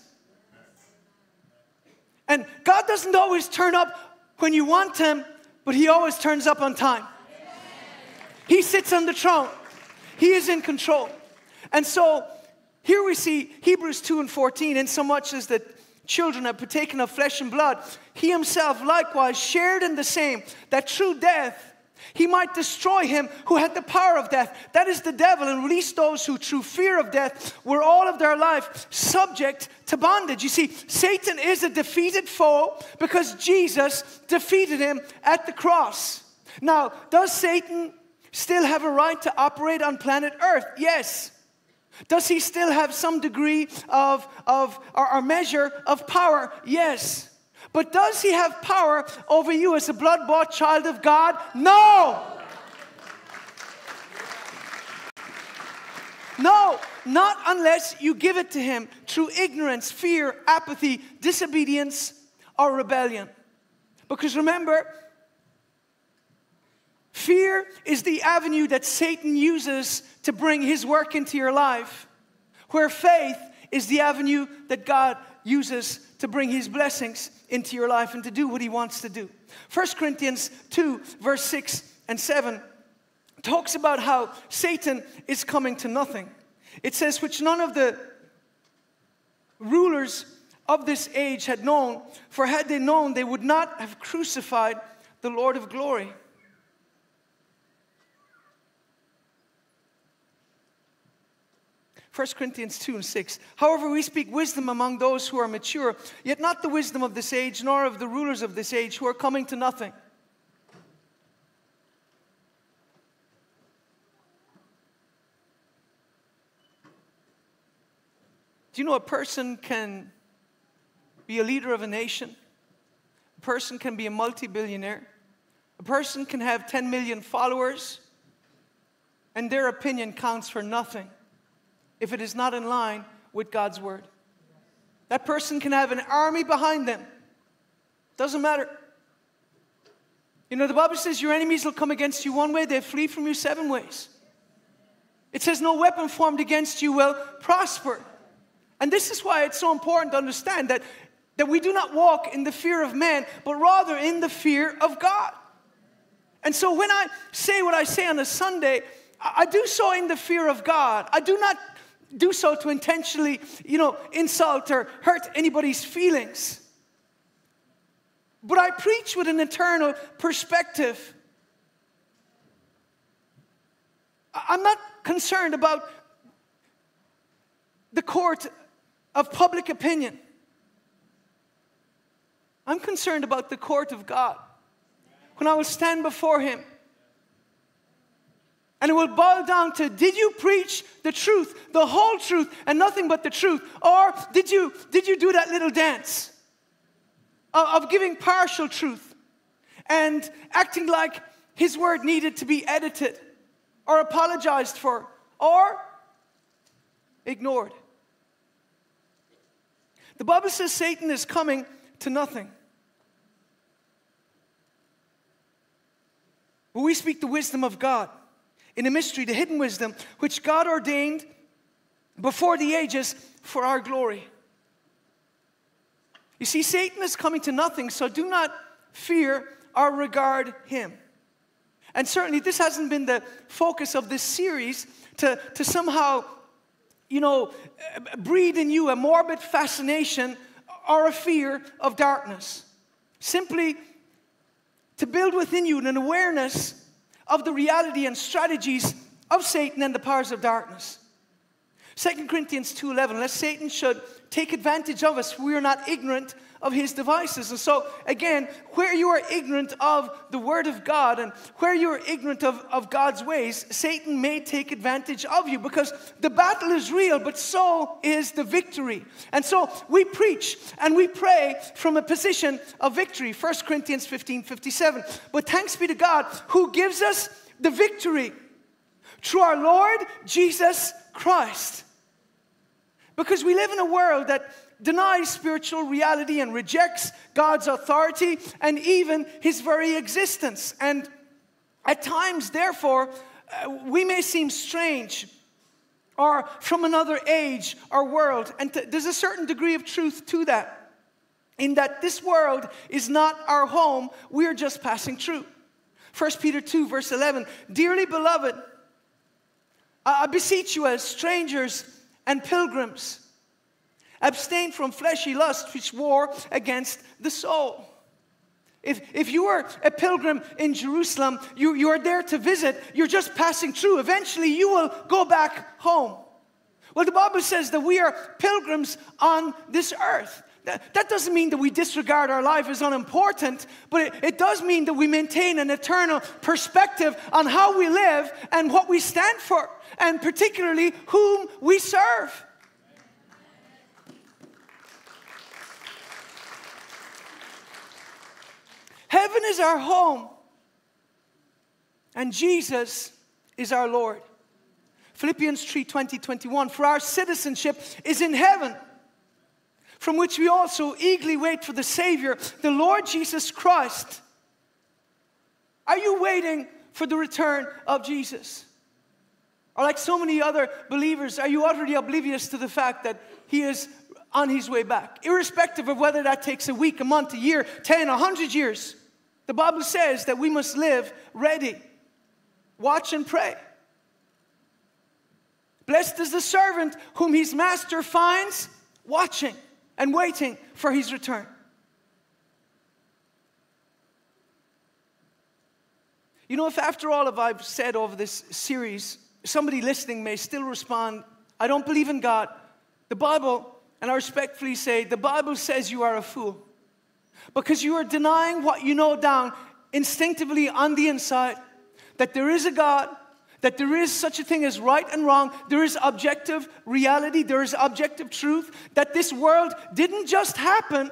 And God doesn't always turn up when you want Him, but He always turns up on time. He sits on the throne. He is in control. And so here we see Hebrews 2:14, insomuch as the children have partaken of flesh and blood, He Himself likewise shared in the same, that through death He might destroy him who had the power of death, that is the devil, and release those who through fear of death were all of their life subject to bondage. You see, Satan is a defeated foe because Jesus defeated him at the cross. Now, does Satan still have a right to operate on planet Earth? Yes. Does he still have some degree of or measure of power? Yes. But does he have power over you as a blood-bought child of God? No. No, not unless you give it to him through ignorance, fear, apathy, disobedience, or rebellion. Because remember, fear is the avenue that Satan uses to bring his work into your life, where faith is the avenue that God uses to bring his blessings into your life and to do what he wants to do. 1 Corinthians 2, verse 6 and 7 talks about how Satan is coming to nothing. It says, which none of the rulers of this age had known, for had they known, they would not have crucified the Lord of glory. 1 Corinthians 2 and 6. However, we speak wisdom among those who are mature, yet not the wisdom of this age, nor of the rulers of this age who are coming to nothing. Do you know a person can be a leader of a nation? A person can be a multi-billionaire. A person can have 10 million followers, and their opinion counts for nothing if it is not in line with God's word. That person can have an army behind them. Doesn't matter. You know, the Bible says your enemies will come against you one way, they flee from you 7 ways. It says no weapon formed against you will prosper. And this is why it's so important to understand that we do not walk in the fear of man, but rather in the fear of God. And so when I say what I say on a Sunday, I do so in the fear of God. I do not do so to intentionally, insult or hurt anybody's feelings. But I preach with an eternal perspective. I'm not concerned about the court of public opinion. I'm concerned about the court of God. When I will stand before Him, and it will boil down to, did you preach the truth, the whole truth, and nothing but the truth? Or did you do that little dance of giving partial truth and acting like His word needed to be edited or apologized for or ignored? The Bible says Satan is coming to nothing. But we speak the wisdom of God in a mystery, the hidden wisdom, which God ordained before the ages for our glory. You see, Satan is coming to nothing, so do not fear or regard him. And certainly this hasn't been the focus of this series to somehow, breed in you a morbid fascination or a fear of darkness. Simply to build within you an awareness of the reality and strategies of Satan and the powers of darkness. 2 Corinthians 2:11, lest Satan should take advantage of us, we are not ignorant of his devices. And so, again, where you are ignorant of the Word of God and where you are ignorant of God's ways, Satan may take advantage of you, because the battle is real, but so is the victory. And so we preach and we pray from a position of victory. 1 Corinthians 15:57. But thanks be to God who gives us the victory through our Lord Jesus Christ. Because we live in a world that denies spiritual reality and rejects God's authority and even His very existence. And at times, therefore, we may seem strange or from another age or world. And there's a certain degree of truth to that, in that this world is not our home. We are just passing through. 1 Peter 2, verse 11, "Dearly beloved, I beseech you as strangers and pilgrims, abstain from fleshy lusts which war against the soul." If you are a pilgrim in Jerusalem, you are there to visit, you're just passing through. Eventually you will go back home. Well, the Bible says that we are pilgrims on this earth. That doesn't mean that we disregard our life as unimportant, but it does mean that we maintain an eternal perspective on how we live and what we stand for, and particularly whom we serve. Heaven is our home, and Jesus is our Lord. Philippians 3:20, 21, "For our citizenship is in heaven, from which we also eagerly wait for the Savior, the Lord Jesus Christ." Are you waiting for the return of Jesus? Or like so many other believers, are you utterly oblivious to the fact that He is on His way back? Irrespective of whether that takes a week, a month, a year, 10, 100 years. The Bible says that we must live ready. Watch and pray. Blessed is the servant whom his master finds watching and waiting for his return. You know, if after all of I've said over this series, somebody listening may still respond, "I don't believe in God," the Bible, and I respectfully say, the Bible says you are a fool. Because you are denying what you know down instinctively on the inside, that there is a God, that there is such a thing as right and wrong, there is objective reality, there is objective truth, that this world didn't just happen,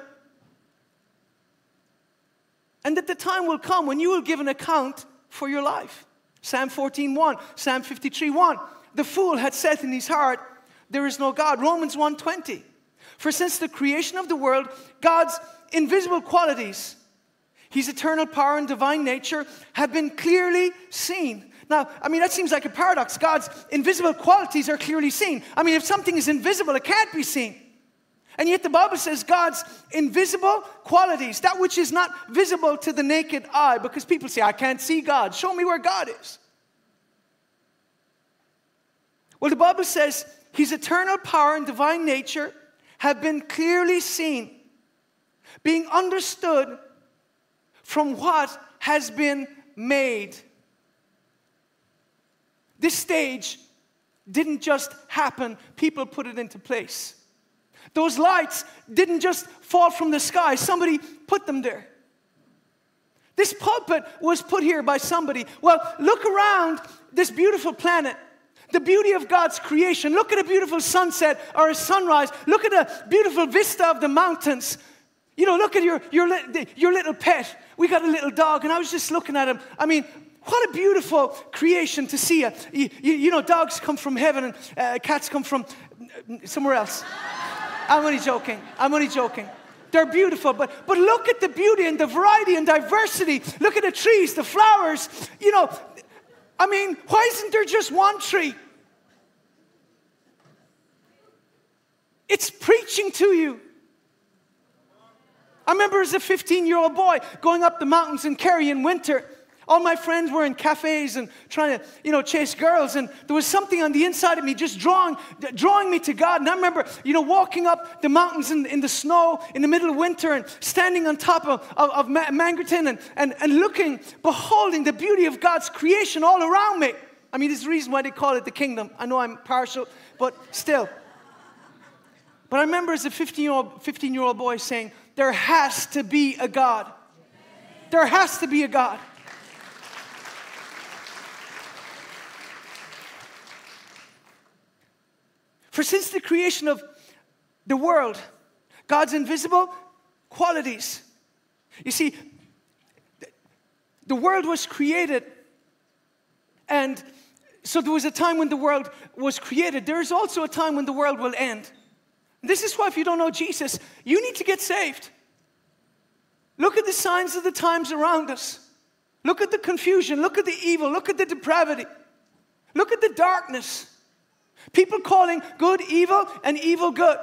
and that the time will come when you will give an account for your life. Psalm 14:1, Psalm 53:1, "The fool had said in his heart, there is no God." Romans 1:20, "For since the creation of the world, God's invisible qualities, His eternal power and divine nature, have been clearly seen." Now, I mean, that seems like a paradox. God's invisible qualities are clearly seen. I mean, if something is invisible, it can't be seen. And yet the Bible says God's invisible qualities, that which is not visible to the naked eye, because people say, "I can't see God. Show me where God is." Well, the Bible says His eternal power and divine nature have been clearly seen, being understood from what has been made. This stage didn't just happen, people put it into place. Those lights didn't just fall from the sky, somebody put them there. This pulpit was put here by somebody. Well, look around this beautiful planet, the beauty of God's creation. Look at a beautiful sunset or a sunrise. Look at a beautiful vista of the mountains. You know, look at your little pet. We got a little dog, and I was just looking at him. I mean, what a beautiful creation to see. You know, dogs come from heaven, and cats come from somewhere else. I'm only joking. They're beautiful, but look at the beauty and the variety and diversity. Look at the trees, the flowers. You know, I mean, why isn't there just one tree? It's preaching to you. I remember as a 15-year-old boy going up the mountains in Kerry in winter. All my friends were in cafes and trying to, you know, chase girls. And there was something on the inside of me just drawing me to God. And I remember, you know, walking up the mountains in the snow in the middle of winter and standing on top of Mangerton and looking, beholding the beauty of God's creation all around me. I mean, there's a reason why they call it the kingdom. I know I'm partial, but still. But I remember as a 15-year-old boy saying, there has to be a God. There has to be a God. For since the creation of the world, God's invisible qualities. You see, the world was created, and so there was a time when the world was created. There is also a time when the world will end. This is why if you don't know Jesus, you need to get saved. Look at the signs of the times around us. Look at the confusion. Look at the evil. Look at the depravity. Look at the darkness. People calling good evil and evil good.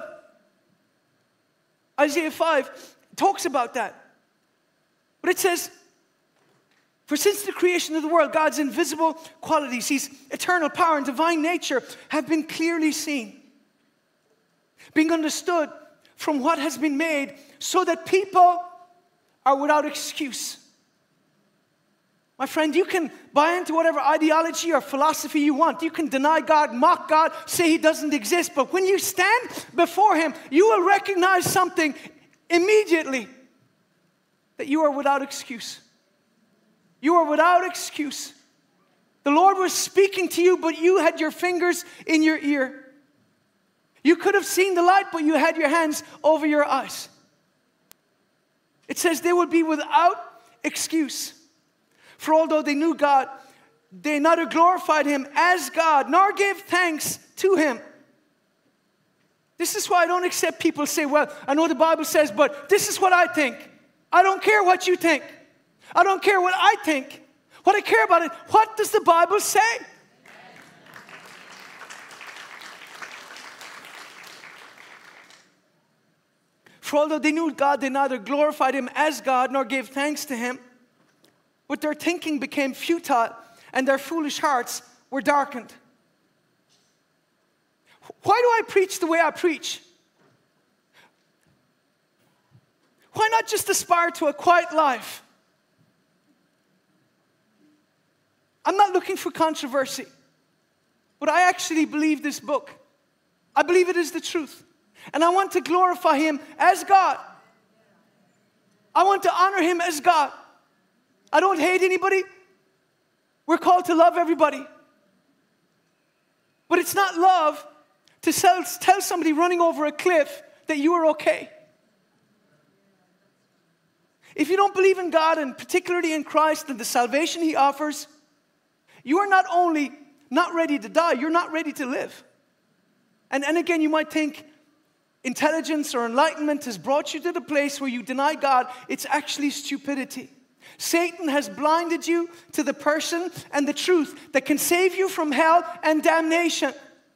Isaiah 5 talks about that. But it says, for since the creation of the world, God's invisible qualities, His eternal power and divine nature have been clearly seen, being understood from what has been made, so that people are without excuse. My friend, you can buy into whatever ideology or philosophy you want. You can deny God, mock God, say He doesn't exist. But when you stand before Him, you will recognize something immediately, that you are without excuse. You are without excuse. The Lord was speaking to you, but you had your fingers in your ear. You could have seen the light, but you had your hands over your eyes. It says they would be without excuse. For although they knew God, they neither glorified Him as God, nor gave thanks to Him. This is why I don't accept people say, well, I know the Bible says, but this is what I think. I don't care what you think. I don't care what I think. What I care about is, what does the Bible say? For although they knew God, they neither glorified Him as God, nor gave thanks to Him. But their thinking became futile, and their foolish hearts were darkened. Why do I preach the way I preach? Why not just aspire to a quiet life? I'm not looking for controversy, but I actually believe this book. I believe it is the truth. And I want to glorify Him as God. I want to honor Him as God. I don't hate anybody. We're called to love everybody. But it's not love to tell somebody running over a cliff that you are okay. If you don't believe in God, and particularly in Christ and the salvation He offers, you are not only not ready to die, you're not ready to live. And again, you might think intelligence or enlightenment has brought you to the place where you deny God. It's actually stupidity. Satan has blinded you to the person and the truth that can save you from hell and damnation.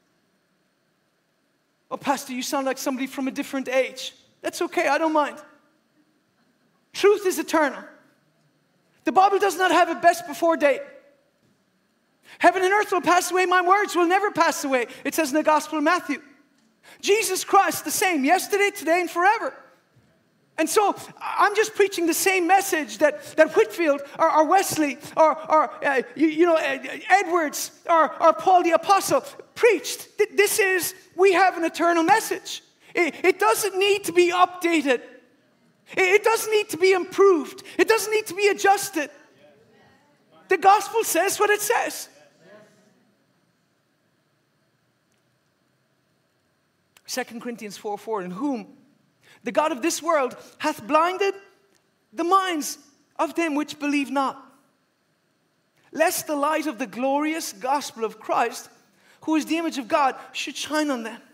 Oh, Pastor, you sound like somebody from a different age. That's okay, I don't mind. Truth is eternal. The Bible does not have a best before date. Heaven and earth will pass away, my words will never pass away. It says in the Gospel of Matthew. Jesus Christ, the same yesterday, today, and forever. And so I'm just preaching the same message that Whitfield or Wesley or Edwards or Paul the Apostle preached. This is, we have an eternal message. It doesn't need to be updated. It doesn't need to be improved. It doesn't need to be adjusted. The gospel says what it says. 2 Corinthians 4:4, in whom the God of this world hath blinded the minds of them which believe not, lest the light of the glorious gospel of Christ, who is the image of God, should shine on them.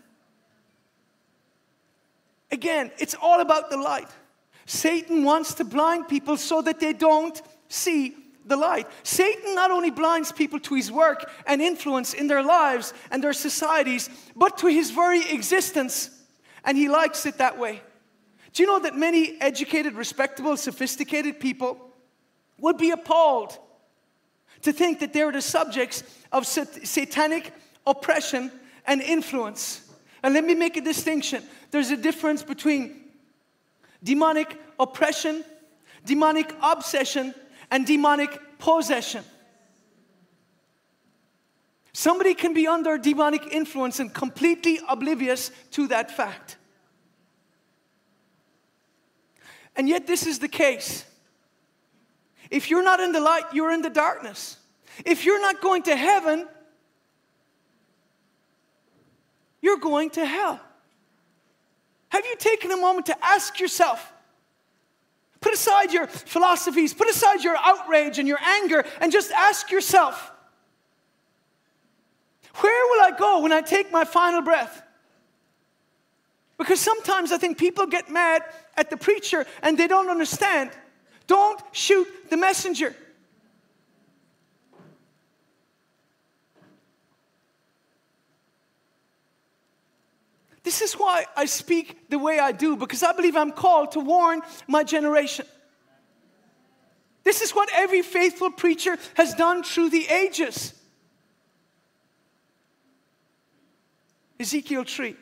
Again, it's all about the light. Satan wants to blind people so that they don't see the light. Satan not only blinds people to his work and influence in their lives and their societies, but to his very existence. And he likes it that way. Do you know that many educated, respectable, sophisticated people would be appalled to think that they're the subjects of satanic oppression and influence? And let me make a distinction. There's a difference between demonic oppression, demonic obsession, and demonic possession. Somebody can be under demonic influence and completely oblivious to that fact. And yet this is the case. If you're not in the light, you're in the darkness. If you're not going to heaven, you're going to hell. Have you taken a moment to ask yourself, put aside your philosophies, put aside your outrage and your anger, and just ask yourself, where will I go when I take my final breath? Because sometimes I think people get mad at the preacher and they don't understand. Don't shoot the messenger. This is why I speak the way I do, because I believe I'm called to warn my generation. This is what every faithful preacher has done through the ages. Ezekiel 3.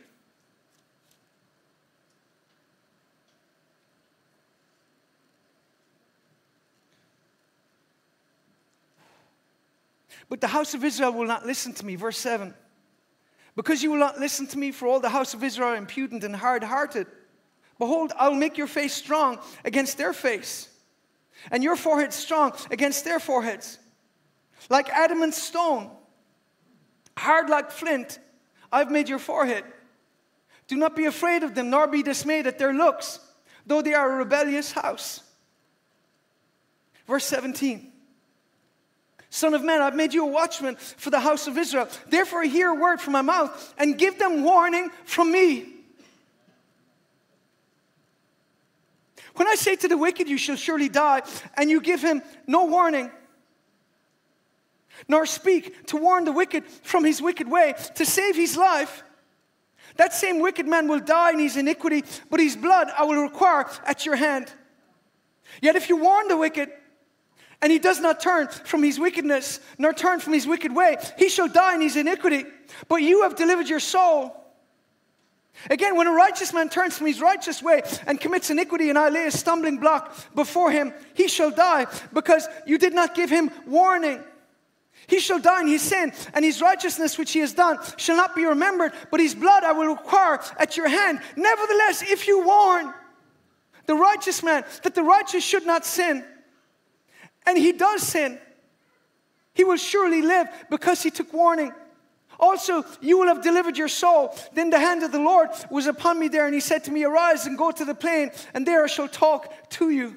But the house of Israel will not listen to me. Verse 7. Because you will not listen to me, for all the house of Israel are impudent and hard-hearted. Behold, I will make your face strong against their face, and your forehead strong against their foreheads. Like adamant stone, hard like flint, I've made your forehead. Do not be afraid of them, nor be dismayed at their looks, though they are a rebellious house. Verse 17. Son of man, I've made you a watchman for the house of Israel. Therefore hear a word from my mouth and give them warning from me. When I say to the wicked, you shall surely die, and you give him no warning, nor speak to warn the wicked from his wicked way, to save his life, that same wicked man will die in his iniquity, but his blood I will require at your hand. Yet if you warn the wicked, and he does not turn from his wickedness, nor turn from his wicked way, he shall die in his iniquity. But you have delivered your soul. Again, when a righteous man turns from his righteous way and commits iniquity, and I lay a stumbling block before him, he shall die, because you did not give him warning. He shall die in his sin, and his righteousness which he has done shall not be remembered, but his blood I will require at your hand. Nevertheless, if you warn the righteous man that the righteous should not sin, and he does sin, he will surely live because he took warning. Also, you will have delivered your soul. Then the hand of the Lord was upon me there, and he said to me, arise and go to the plain, and there I shall talk to you.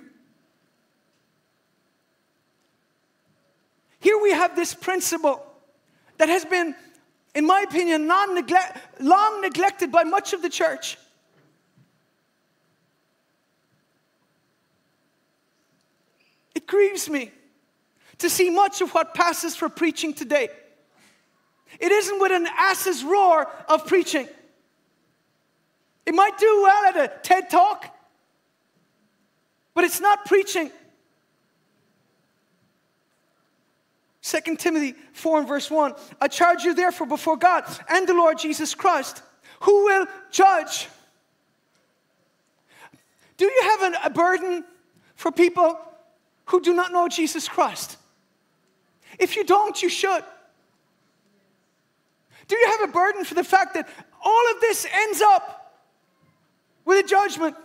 Here we have this principle that has been, in my opinion, long neglected by much of the church. It grieves me to see much of what passes for preaching today. It isn't with an ass's roar of preaching. It might do well at a TED Talk, but it's not preaching. 2 Timothy 4 and verse 1. I charge you therefore before God and the Lord Jesus Christ, who will judge. Do you have a burden for people who do not know Jesus Christ? If you don't, you should. Do you have a burden for the fact that all of this ends up with a judgment?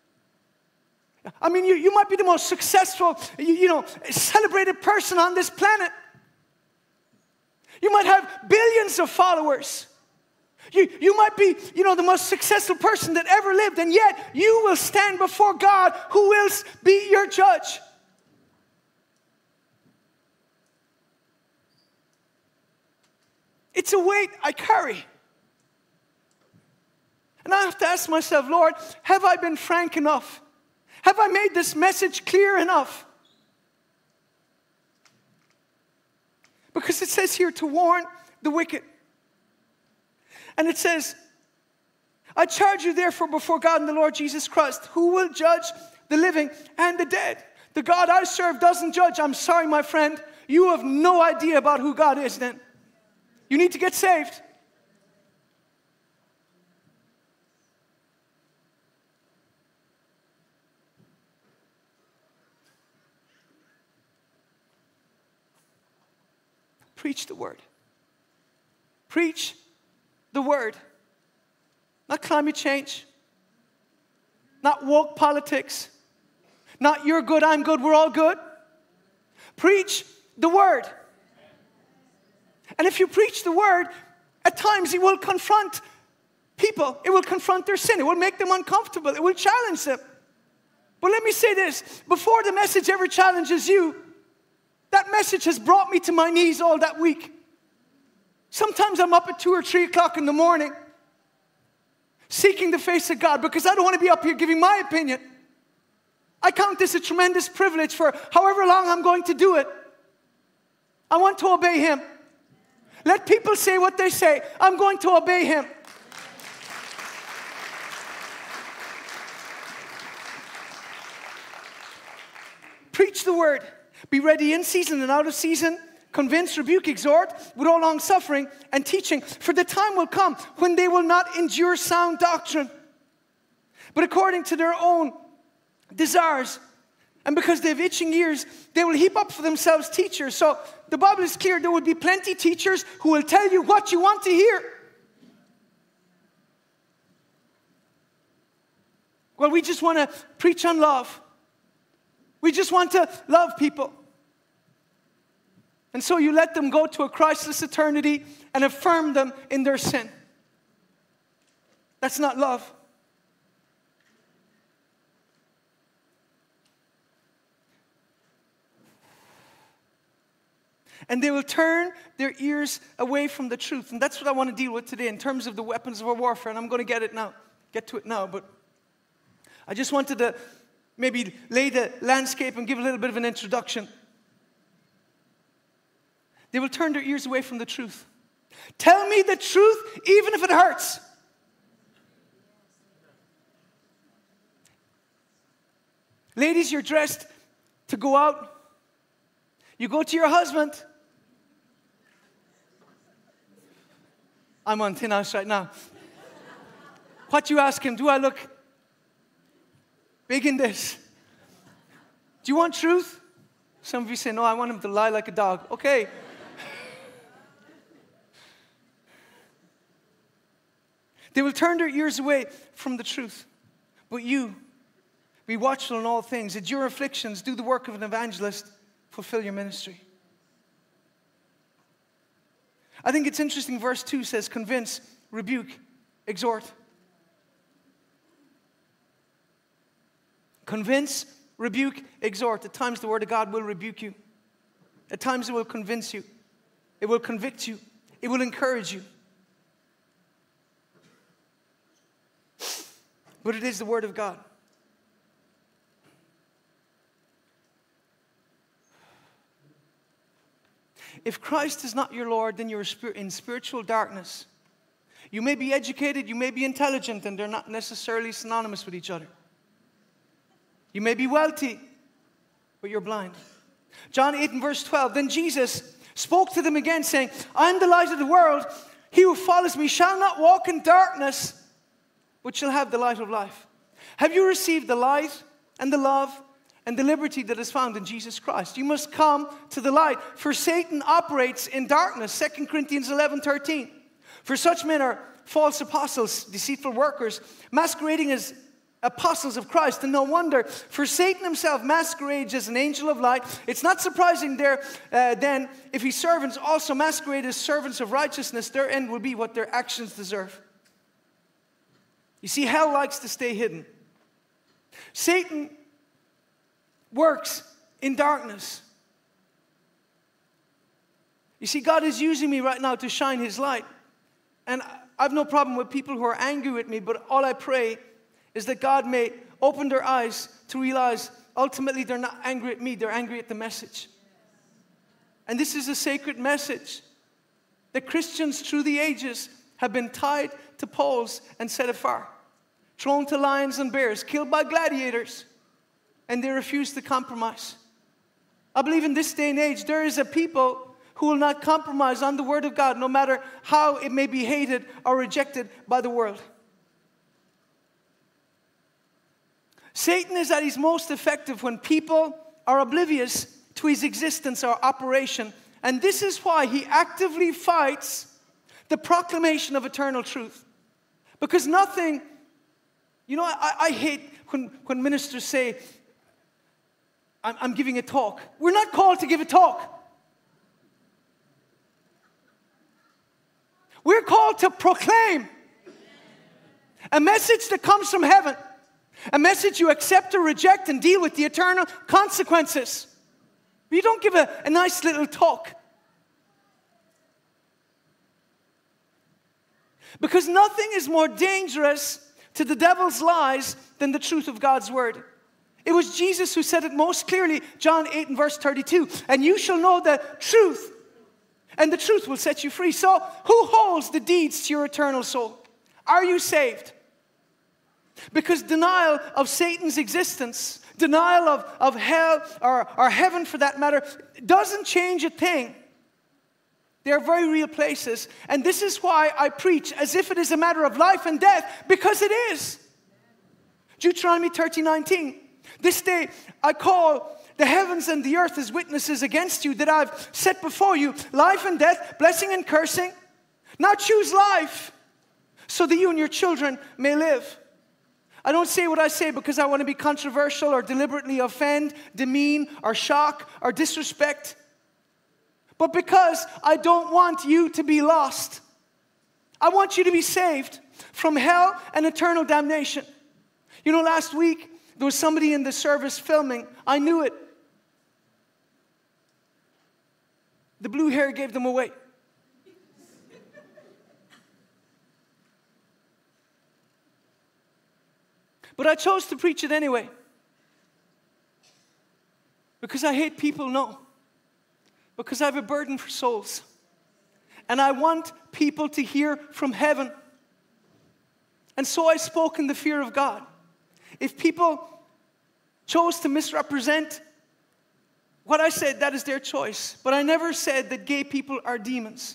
I mean, you might be the most successful, celebrated person on this planet. You might have billions of followers. You might be, the most successful person that ever lived, and yet you will stand before God, who will be your judge. It's a weight I carry. And I have to ask myself, Lord, have I been frank enough? Have I made this message clear enough? Because it says here to warn the wicked. And it says, I charge you therefore before God and the Lord Jesus Christ, who will judge the living and the dead. The God I serve doesn't judge. I'm sorry, my friend. You have no idea about who God is then. You need to get saved. Preach the word. Preach the word. Not climate change. Not woke politics. Not you're good, I'm good, we're all good. Preach the word. And if you preach the word, at times it will confront people. It will confront their sin. It will make them uncomfortable. It will challenge them. But let me say this. Before the message ever challenges you, that message has brought me to my knees all that week. Sometimes I'm up at 2 or 3 o'clock in the morning, seeking the face of God, because I don't want to be up here giving my opinion. I count this a tremendous privilege for however long I'm going to do it. I want to obey Him. Let people say what they say. I'm going to obey Him. Preach the word. Be ready in season and out of season. Convince, rebuke, exhort with all long suffering and teaching. For the time will come when they will not endure sound doctrine, but according to their own desires. And because they have itching ears, they will heap up for themselves teachers. So the Bible is clear. There will be plenty teachers who will tell you what you want to hear. Well, we just want to preach on love. We just want to love people. And so you let them go to a Christless eternity and affirm them in their sin. That's not love. And they will turn their ears away from the truth. And that's what I want to deal with today in terms of the weapons of our warfare. And I'm going to get to it now. But I just wanted to maybe lay the landscape and give a little bit of an introduction. They will turn their ears away from the truth. Tell me the truth, even if it hurts. Ladies, you're dressed to go out. You go to your husband. I'm on thin ice right now. What you ask him? Do I look big in this? Do you want truth? Some of you say, no, I want him to lie like a dog. Okay. They will turn their ears away from the truth. But you, be watchful in all things. Endure afflictions. Do the work of an evangelist. Fulfill your ministry. I think it's interesting. Verse 2 says, convince, rebuke, exhort. Convince, rebuke, exhort. At times the Word of God will rebuke you. At times it will convince you. It will convict you. It will encourage you. But it is the Word of God. If Christ is not your Lord, then you're in spiritual darkness. You may be educated, you may be intelligent, and they're not necessarily synonymous with each other. You may be wealthy, but you're blind. John 8 and verse 12, then Jesus spoke to them again, saying, I am the light of the world. He who follows me shall not walk in darkness, but shall have the light of life. Have you received the light and the love and the liberty that is found in Jesus Christ? You must come to the light, for Satan operates in darkness. 2 Corinthians 11:13. For such men are false apostles, deceitful workers, masquerading as apostles of Christ. And no wonder, for Satan himself masquerades as an angel of light. It's not surprising then if his servants also masquerade as servants of righteousness, their end will be what their actions deserve. You see, hell likes to stay hidden. Satan works in darkness. You see, God is using me right now to shine His light. And I have no problem with people who are angry with me, but all I pray is that God may open their eyes to realize ultimately they're not angry at me, they're angry at the message. And this is a sacred message that Christians through the ages have been tied to poles and set afire, thrown to lions and bears, killed by gladiators, and they refuse to compromise. I believe in this day and age there is a people who will not compromise on the Word of God, no matter how it may be hated or rejected by the world. Satan is at his most effective when people are oblivious to his existence or operation, and this is why he actively fights the proclamation of eternal truth. Because nothing, I hate when ministers say, I'm giving a talk. We're not called to give a talk. We're called to proclaim a message that comes from heaven. A message you accept or reject and deal with the eternal consequences. You don't give a nice little talk. Because nothing is more dangerous to the devil's lies than the truth of God's word. It was Jesus who said it most clearly, John 8 and verse 32. And you shall know the truth, and the truth will set you free. So, who holds the deeds to your eternal soul? Are you saved? Because denial of Satan's existence, denial of hell, or heaven for that matter, doesn't change a thing. They are very real places. And this is why I preach as if it is a matter of life and death, because it is. Deuteronomy 30:19. This day I call the heavens and the earth as witnesses against you that I've set before you life and death, blessing and cursing. Now choose life so that you and your children may live. I don't say what I say because I want to be controversial or deliberately offend, demean, or shock, or disrespect. But because I don't want you to be lost. I want you to be saved from hell and eternal damnation. You know, last week, there was somebody in the service filming. I knew it. The blue hair gave them away. But I chose to preach it anyway. Because I hate people, no. Because I have a burden for souls. And I want people to hear from heaven. And so I spoke in the fear of God. If people chose to misrepresent what I said, that is their choice. But I never said that gay people are demons.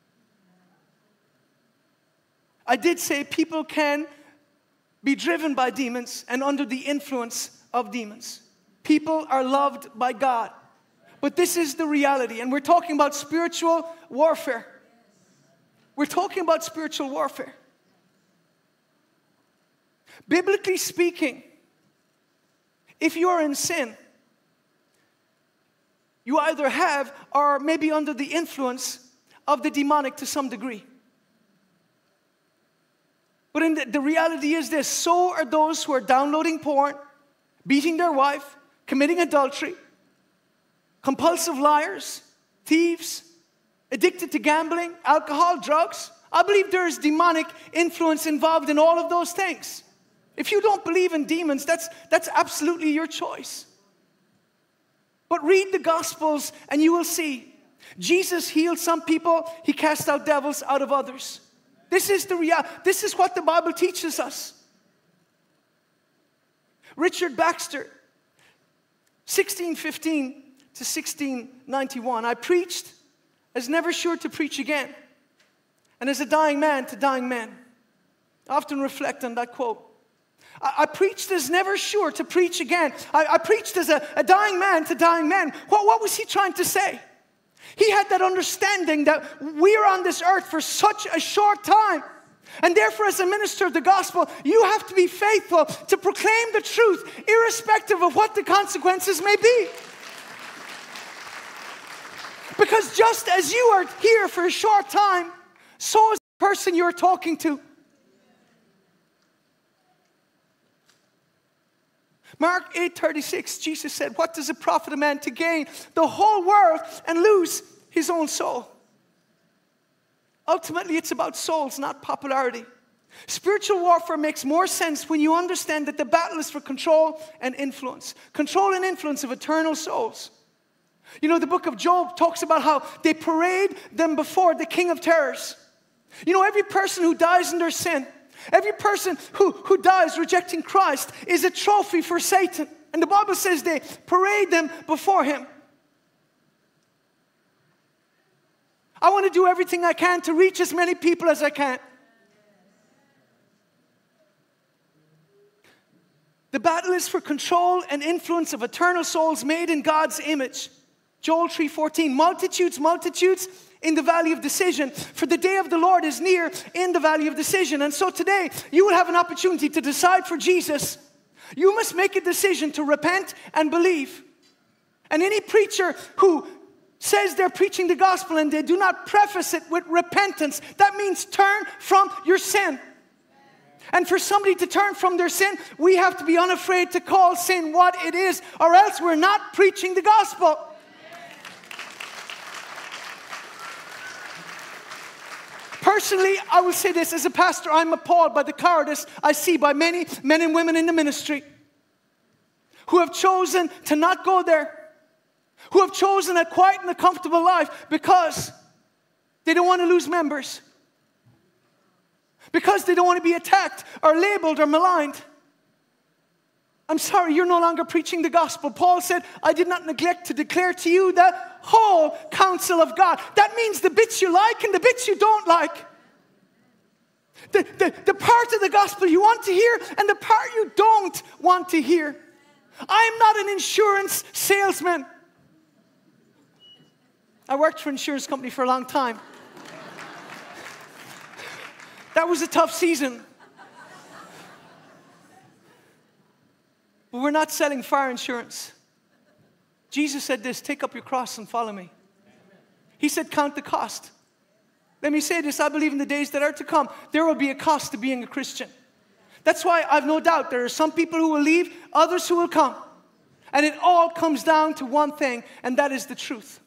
I did say people can be driven by demons and under the influence of demons. People are loved by God. But this is the reality. And we're talking about spiritual warfare. We're talking about spiritual warfare. Biblically speaking, if you are in sin, you either have or may be under the influence of the demonic to some degree. But the reality is this: so are those who are downloading porn, beating their wife, committing adultery, compulsive liars, thieves, addicted to gambling, alcohol, drugs. I believe there is demonic influence involved in all of those things. If you don't believe in demons, that's absolutely your choice. But read the Gospels and you will see Jesus healed some people, He cast out devils out of others. This is the reality. This is what the Bible teaches us. Richard Baxter, 1615 to 1691. I preached as never sure to preach again, and as a dying man to dying men. I often reflect on that quote. I preached as never sure to preach again. I preached as a dying man to dying men. What was he trying to say? He had that understanding that we are on this earth for such a short time. And therefore, as a minister of the gospel, you have to be faithful to proclaim the truth, irrespective of what the consequences may be. Because just as you are here for a short time, so is the person you're talking to. Mark 8:36, Jesus said, "What does it profit a man to gain the whole world and lose his own soul?" Ultimately, it's about souls, not popularity. Spiritual warfare makes more sense when you understand that the battle is for control and influence. Control and influence of eternal souls. You know, the book of Job talks about how they parade them before the king of terrors. You know, every person who dies in their sin, every person who dies rejecting Christ is a trophy for Satan. And the Bible says they parade them before him. I want to do everything I can to reach as many people as I can. The battle is for control and influence of eternal souls made in God's image. Joel 3:14, multitudes, multitudes in the valley of decision. For the day of the Lord is near in the valley of decision. And so today, you will have an opportunity to decide for Jesus. You must make a decision to repent and believe. And any preacher who says they're preaching the gospel and they do not preface it with repentance, that means turn from your sin. And for somebody to turn from their sin, we have to be unafraid to call sin what it is, or else we're not preaching the gospel. personally, I will say this, as a pastor, I'm appalled by the cowardice I see by many men and women in the ministry who have chosen to not go there, who have chosen a quiet and a comfortable life because they don't want to lose members, because they don't want to be attacked or labeled or maligned. I'm sorry, you're no longer preaching the gospel. Paul said, I did not neglect to declare to you the whole counsel of God. That means the bits you like and the bits you don't like. The part of the gospel you want to hear and the part you don't want to hear. I'm not an insurance salesman. I worked for an insurance company for a long time. That was a tough season. But we're not selling fire insurance. Jesus said this, take up your cross and follow me. He said, count the cost. Let me say this, I believe in the days that are to come, there will be a cost to being a Christian. That's why I've no doubt there are some people who will leave, others who will come. And it all comes down to one thing, and that is the truth.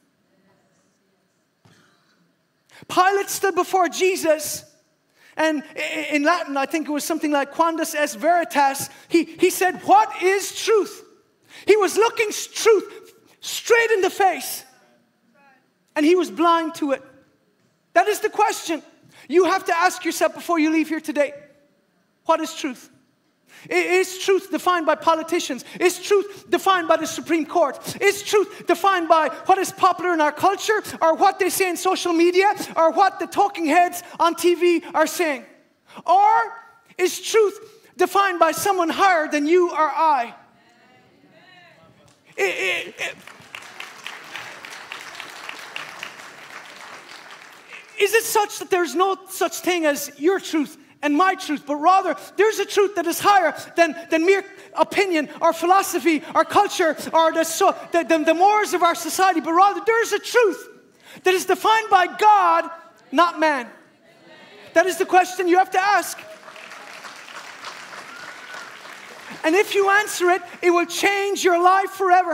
Pilate stood before Jesus, and in Latin, I think it was something like quandus est veritas. He said, what is truth? He was looking truth straight in the face, and he was blind to it. That is the question you have to ask yourself before you leave here today. What is truth? Is truth defined by politicians? Is truth defined by the Supreme Court? Is truth defined by what is popular in our culture, or what they say in social media, or what the talking heads on TV are saying? Or is truth defined by someone higher than you or I? Is it such that there's no such thing as your truth and my truth, but rather there's a truth that is higher than mere opinion or philosophy or culture or the mores of our society, but rather there's a truth that is defined by God, not man? That is the question you have to ask. And if you answer it, it will change your life forever.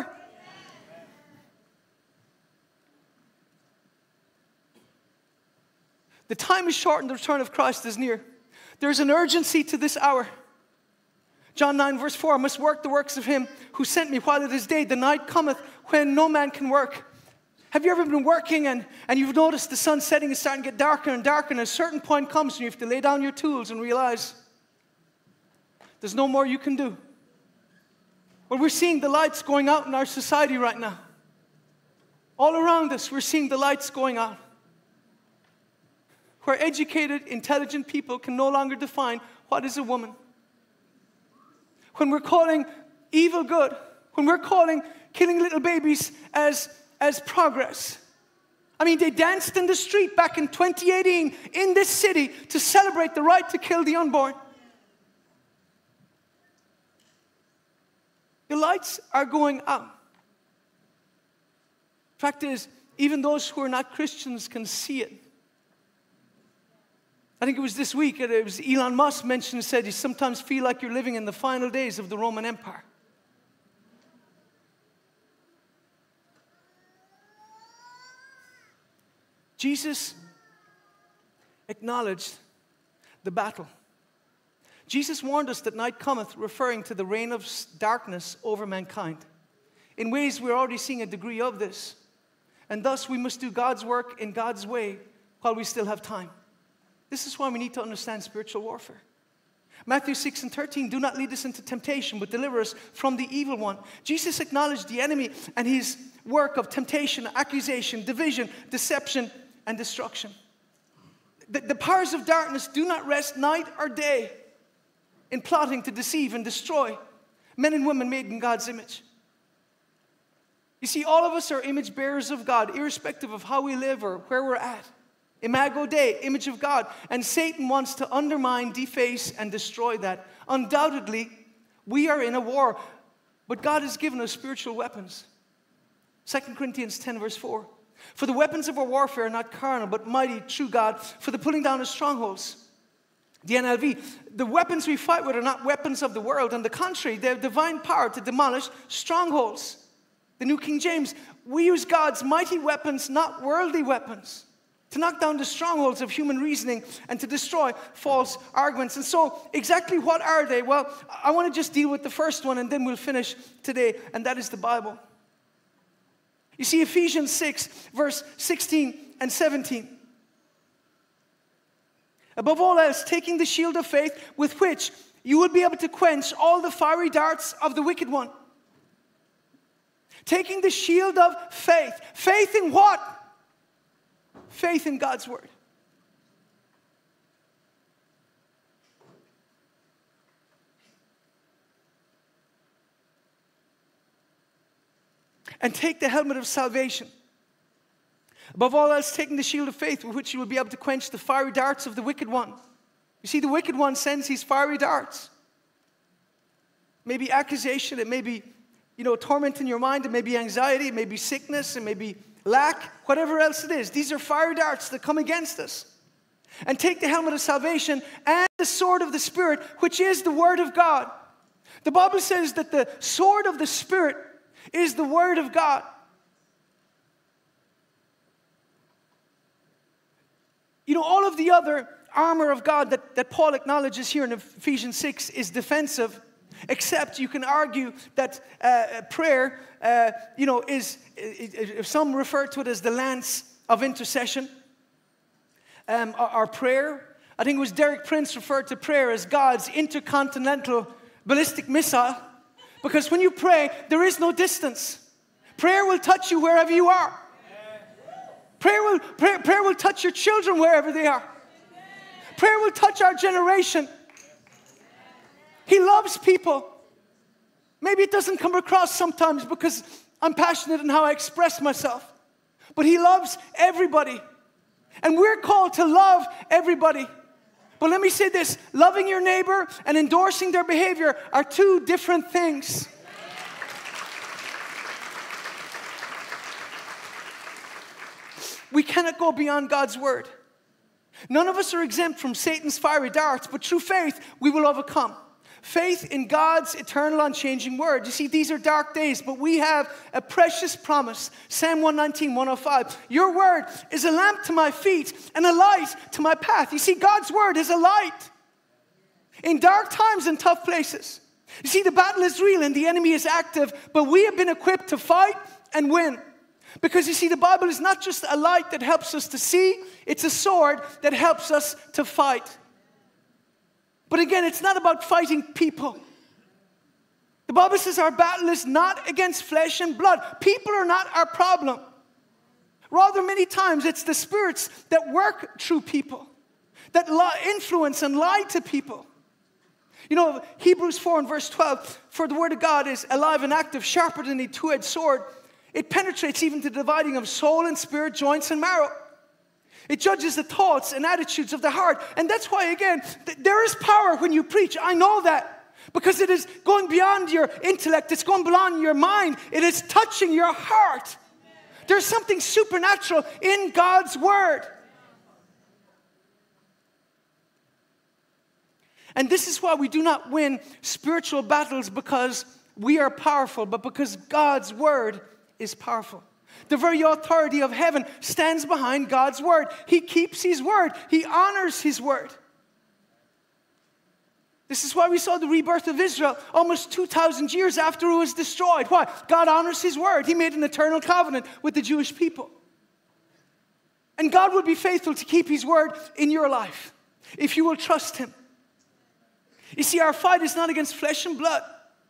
The time is short and the return of Christ is near. There's an urgency to this hour. John 9 verse 4, I must work the works of him who sent me while it is day. The night cometh when no man can work. Have you ever been working and you've noticed the sun setting is starting to get darker and darker, and a certain point comes and you have to lay down your tools and realize there's no more you can do? Well, we're seeing the lights going out in our society right now. All around us, we're seeing the lights going out. Where educated, intelligent people can no longer define what is a woman. When we're calling evil good, when we're calling killing little babies as progress. I mean, they danced in the street back in 2018 in this city to celebrate the right to kill the unborn. The lights are going out. Fact is, even those who are not Christians can see it. I think it was this week, it was Elon Musk mentioned, said, you sometimes feel like you're living in the final days of the Roman Empire. Jesus acknowledged the battle. Jesus warned us that night cometh, referring to the reign of darkness over mankind. In ways we're already seeing a degree of this. And thus we must do God's work in God's way while we still have time. This is why we need to understand spiritual warfare. Matthew 6 and 13, do not lead us into temptation, but deliver us from the evil one. Jesus acknowledged the enemy and his work of temptation, accusation, division, deception, and destruction. The powers of darkness do not rest night or day in plotting to deceive and destroy men and women made in God's image. You see, all of us are image bearers of God, irrespective of how we live or where we're at. Imago Dei, image of God. And Satan wants to undermine, deface, and destroy that. Undoubtedly, we are in a war, but God has given us spiritual weapons. 2 Corinthians 10 verse 4. For the weapons of our warfare are not carnal, but mighty through God for the pulling down of strongholds. The NLV, the weapons we fight with are not weapons of the world. On the contrary, they have divine power to demolish strongholds. The New King James, we use God's mighty weapons, not worldly weapons, to knock down the strongholds of human reasoning, and to destroy false arguments. And so, exactly what are they? Well, I want to just deal with the first one, and then we'll finish today, and that is the Bible. You see, Ephesians 6, verse 16 and 17. Above all else, taking the shield of faith, with which you will be able to quench all the fiery darts of the wicked one. Taking the shield of faith. Faith in what? Faith in God's word. And take the helmet of salvation. Above all else, taking the shield of faith, with which you will be able to quench the fiery darts of the wicked one. You see, the wicked one sends his fiery darts. Maybe accusation, it may be, torment in your mind, it may be anxiety, it may be sickness, it may be lack, whatever else it is. These are fiery darts that come against us. And take the helmet of salvation and the sword of the Spirit, which is the Word of God. The Bible says that the sword of the Spirit is the Word of God. All of the other armor of God that Paul acknowledges here in Ephesians 6 is defensive, except you can argue that prayer, if some refer to it as the lance of intercession, or prayer. I think it was Derek Prince referred to prayer as God's intercontinental ballistic missile, because when you pray, there is no distance. Prayer will touch you wherever you are. Prayer will touch your children wherever they are. Prayer will touch our generation. He loves people. Maybe it doesn't come across sometimes because I'm passionate in how I express myself. But He loves everybody. And we're called to love everybody. But let me say this, loving your neighbor and endorsing their behavior are two different things. We cannot go beyond God's word. None of us are exempt from Satan's fiery darts, but through faith, we will overcome. Faith in God's eternal, unchanging word. You see, these are dark days, but we have a precious promise. Psalm 119, 105. Your word is a lamp to my feet and a light to my path. You see, God's word is a light in dark times and tough places. You see, the battle is real and the enemy is active, but we have been equipped to fight and win. Because you see, the Bible is not just a light that helps us to see, it's a sword that helps us to fight. But again, it's not about fighting people. The Bible says our battle is not against flesh and blood. People are not our problem. Rather, many times it's the spirits that work through people, that influence and lie to people. Hebrews 4 and verse 12, for the word of God is alive and active, sharper than a two-edged sword. It penetrates even to the dividing of soul and spirit, joints and marrow. It judges the thoughts and attitudes of the heart. And that's why, again, there is power when you preach. I know that. Because it is going beyond your intellect. It's going beyond your mind. It is touching your heart. There's something supernatural in God's word. And this is why we do not win spiritual battles because we are powerful, but because God's word is powerful. The very authority of heaven stands behind God's word. He keeps his word. He honors his word. This is why we saw the rebirth of Israel almost 2,000 years after it was destroyed. Why? God honors his word. He made an eternal covenant with the Jewish people. And God will be faithful to keep his word in your life if you will trust him. You see, our fight is not against flesh and blood,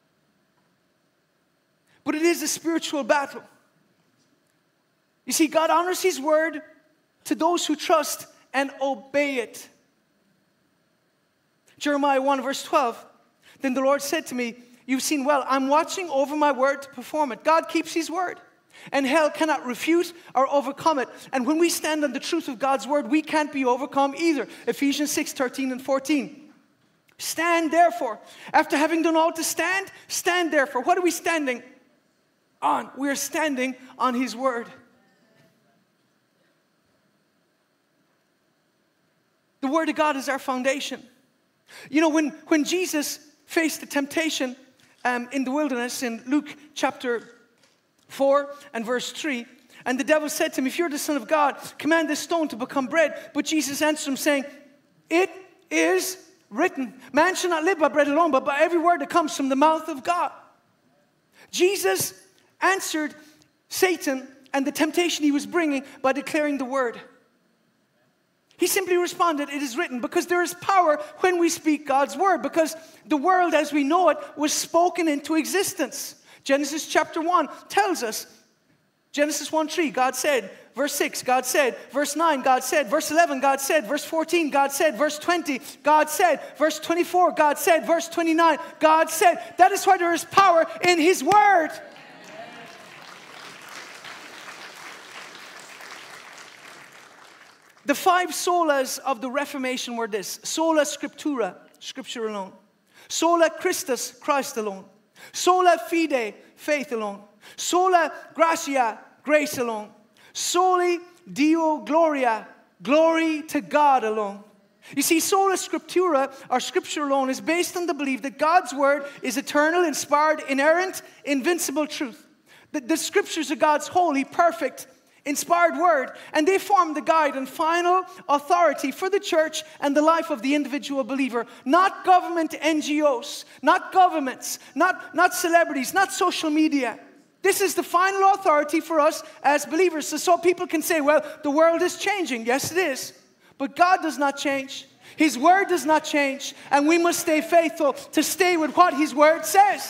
but it is a spiritual battle. You see, God honors his word to those who trust and obey it. Jeremiah 1 verse 12. Then the Lord said to me, you've seen well, I'm watching over my word to perform it. God keeps his word. And hell cannot refute or overcome it. And when we stand on the truth of God's word, we can't be overcome either. Ephesians 6, 13 and 14. Stand therefore. After having done all to stand, stand therefore. What are we standing on? We are standing on his word. The word of God is our foundation. You know, when Jesus faced the temptation in the wilderness in Luke chapter 4 and verse 3, And the devil said to him, if you're the Son of God, command this stone to become bread. But Jesus answered him, saying, it is written, man shall not live by bread alone, but by every word that comes from the mouth of God. Jesus answered Satan and the temptation he was bringing by declaring the word. He simply responded, it is written, because there is power when we speak God's word, because the world as we know it was spoken into existence. Genesis chapter 1 tells us, Genesis 1:3, God said. Verse 6, God said. Verse 9, God said. Verse 11, God said. Verse 14, God said. Verse 20, God said. Verse 24, God said. Verse 29, God said. That is why there is power in His word. The 5 solas of the Reformation were this. Sola Scriptura, Scripture alone. Sola Christus, Christ alone. Sola Fide, faith alone. Sola Gratia, grace alone. Soli Deo Gloria, glory to God alone. You see, sola scriptura, or scripture alone, is based on the belief that God's word is eternal, inspired, inerrant, invincible truth. The scriptures are God's holy, perfect, inspired word, and they form the guide and final authority for the church and the life of the individual believer. Not government NGOs, not governments, not celebrities, not social media. This is the final authority for us as believers. So people can say, well, the world is changing. Yes, it is. But God does not change. His word does not change. And we must stay faithful to stay with what His word says.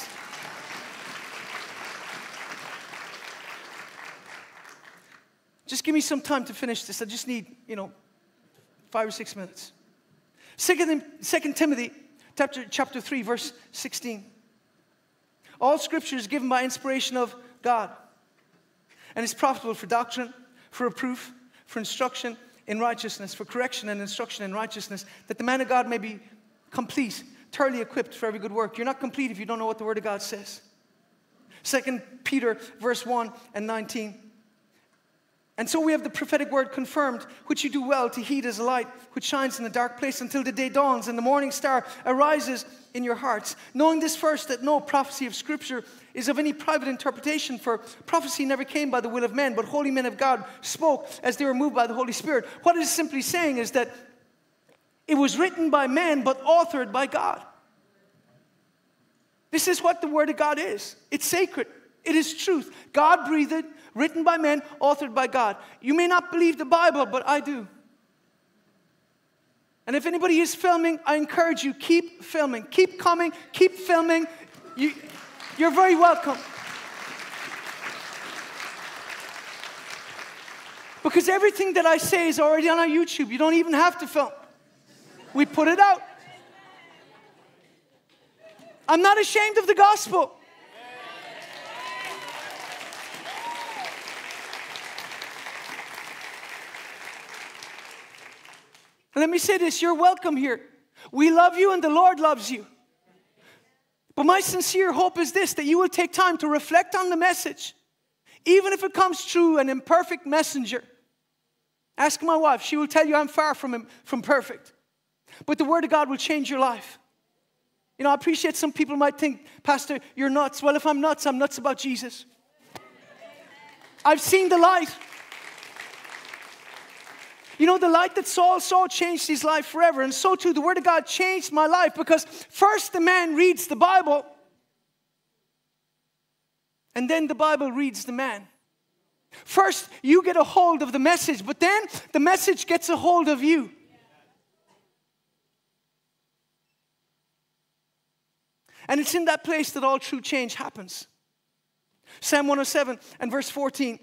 Just give me some time to finish this. I just need, 5 or 6 minutes. 2 Timothy chapter 3, verse 16. All scripture is given by inspiration of God and is profitable for doctrine, for reproof, for instruction in righteousness, for correction and instruction in righteousness, that the man of God may be complete, thoroughly equipped for every good work. You're not complete if you don't know what the Word of God says. 2 Peter verse 1 and 19. And so we have the prophetic word confirmed, which you do well to heed as a light, which shines in a dark place until the day dawns and the morning star arises in your hearts. Knowing this first, that no prophecy of Scripture is of any private interpretation, for prophecy never came by the will of men, but holy men of God spoke as they were moved by the Holy Spirit. What it is simply saying is that it was written by men, but authored by God. This is what the Word of God is. It's sacred. It is truth. God breathed it. Written by men, authored by God. You may not believe the Bible, but I do. And if anybody is filming, I encourage you, keep filming. Keep coming, keep filming. You're very welcome. Because everything that I say is already on our YouTube. You don't even have to film. We put it out. I'm not ashamed of the gospel. Let me say this, you're welcome here. We love you and the Lord loves you. But my sincere hope is this, that you will take time to reflect on the message, even if it comes through an imperfect messenger. Ask my wife, she will tell you I'm far from perfect. But the Word of God will change your life. I appreciate some people might think, Pastor, you're nuts. Well, if I'm nuts about Jesus. I've seen the light. The light that Saul saw changed his life forever. And so too, the Word of God changed my life, because first the man reads the Bible, and then the Bible reads the man. First, you get a hold of the message, but then the message gets a hold of you. And it's in that place that all true change happens. Psalm 107 and verse 14.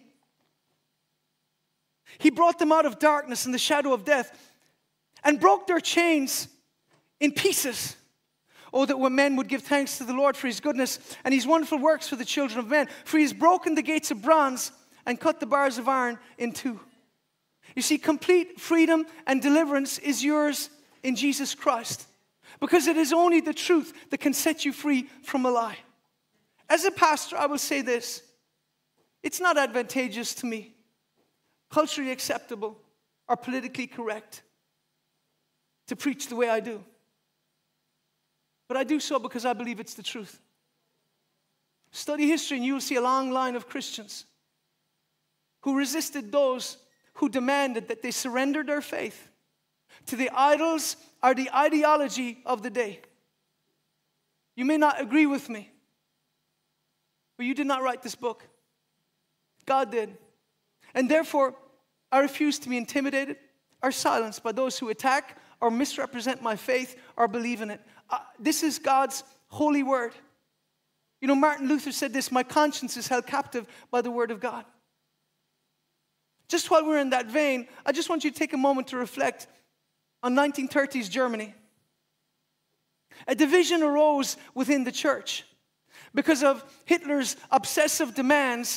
He brought them out of darkness and the shadow of death and broke their chains in pieces. Oh, that when men would give thanks to the Lord for His goodness and His wonderful works for the children of men. For He has broken the gates of bronze and cut the bars of iron in two. You see, complete freedom and deliverance is yours in Jesus Christ. Because it is only the truth that can set you free from a lie. As a pastor, I will say this. It's not advantageous to me, culturally acceptable, or politically correct to preach the way I do. But I do so because I believe it's the truth. Study history and you will see a long line of Christians who resisted those who demanded that they surrender their faith to the idols or the ideology of the day. You may not agree with me, but you did not write this book. God did. And therefore, I refuse to be intimidated or silenced by those who attack or misrepresent my faith or believe in it. This is God's holy word. You know, Martin Luther said this, my conscience is held captive by the word of God. Just while we're in that vein, I just want you to take a moment to reflect on 1930s Germany. A division arose within the church because of Hitler's obsessive demands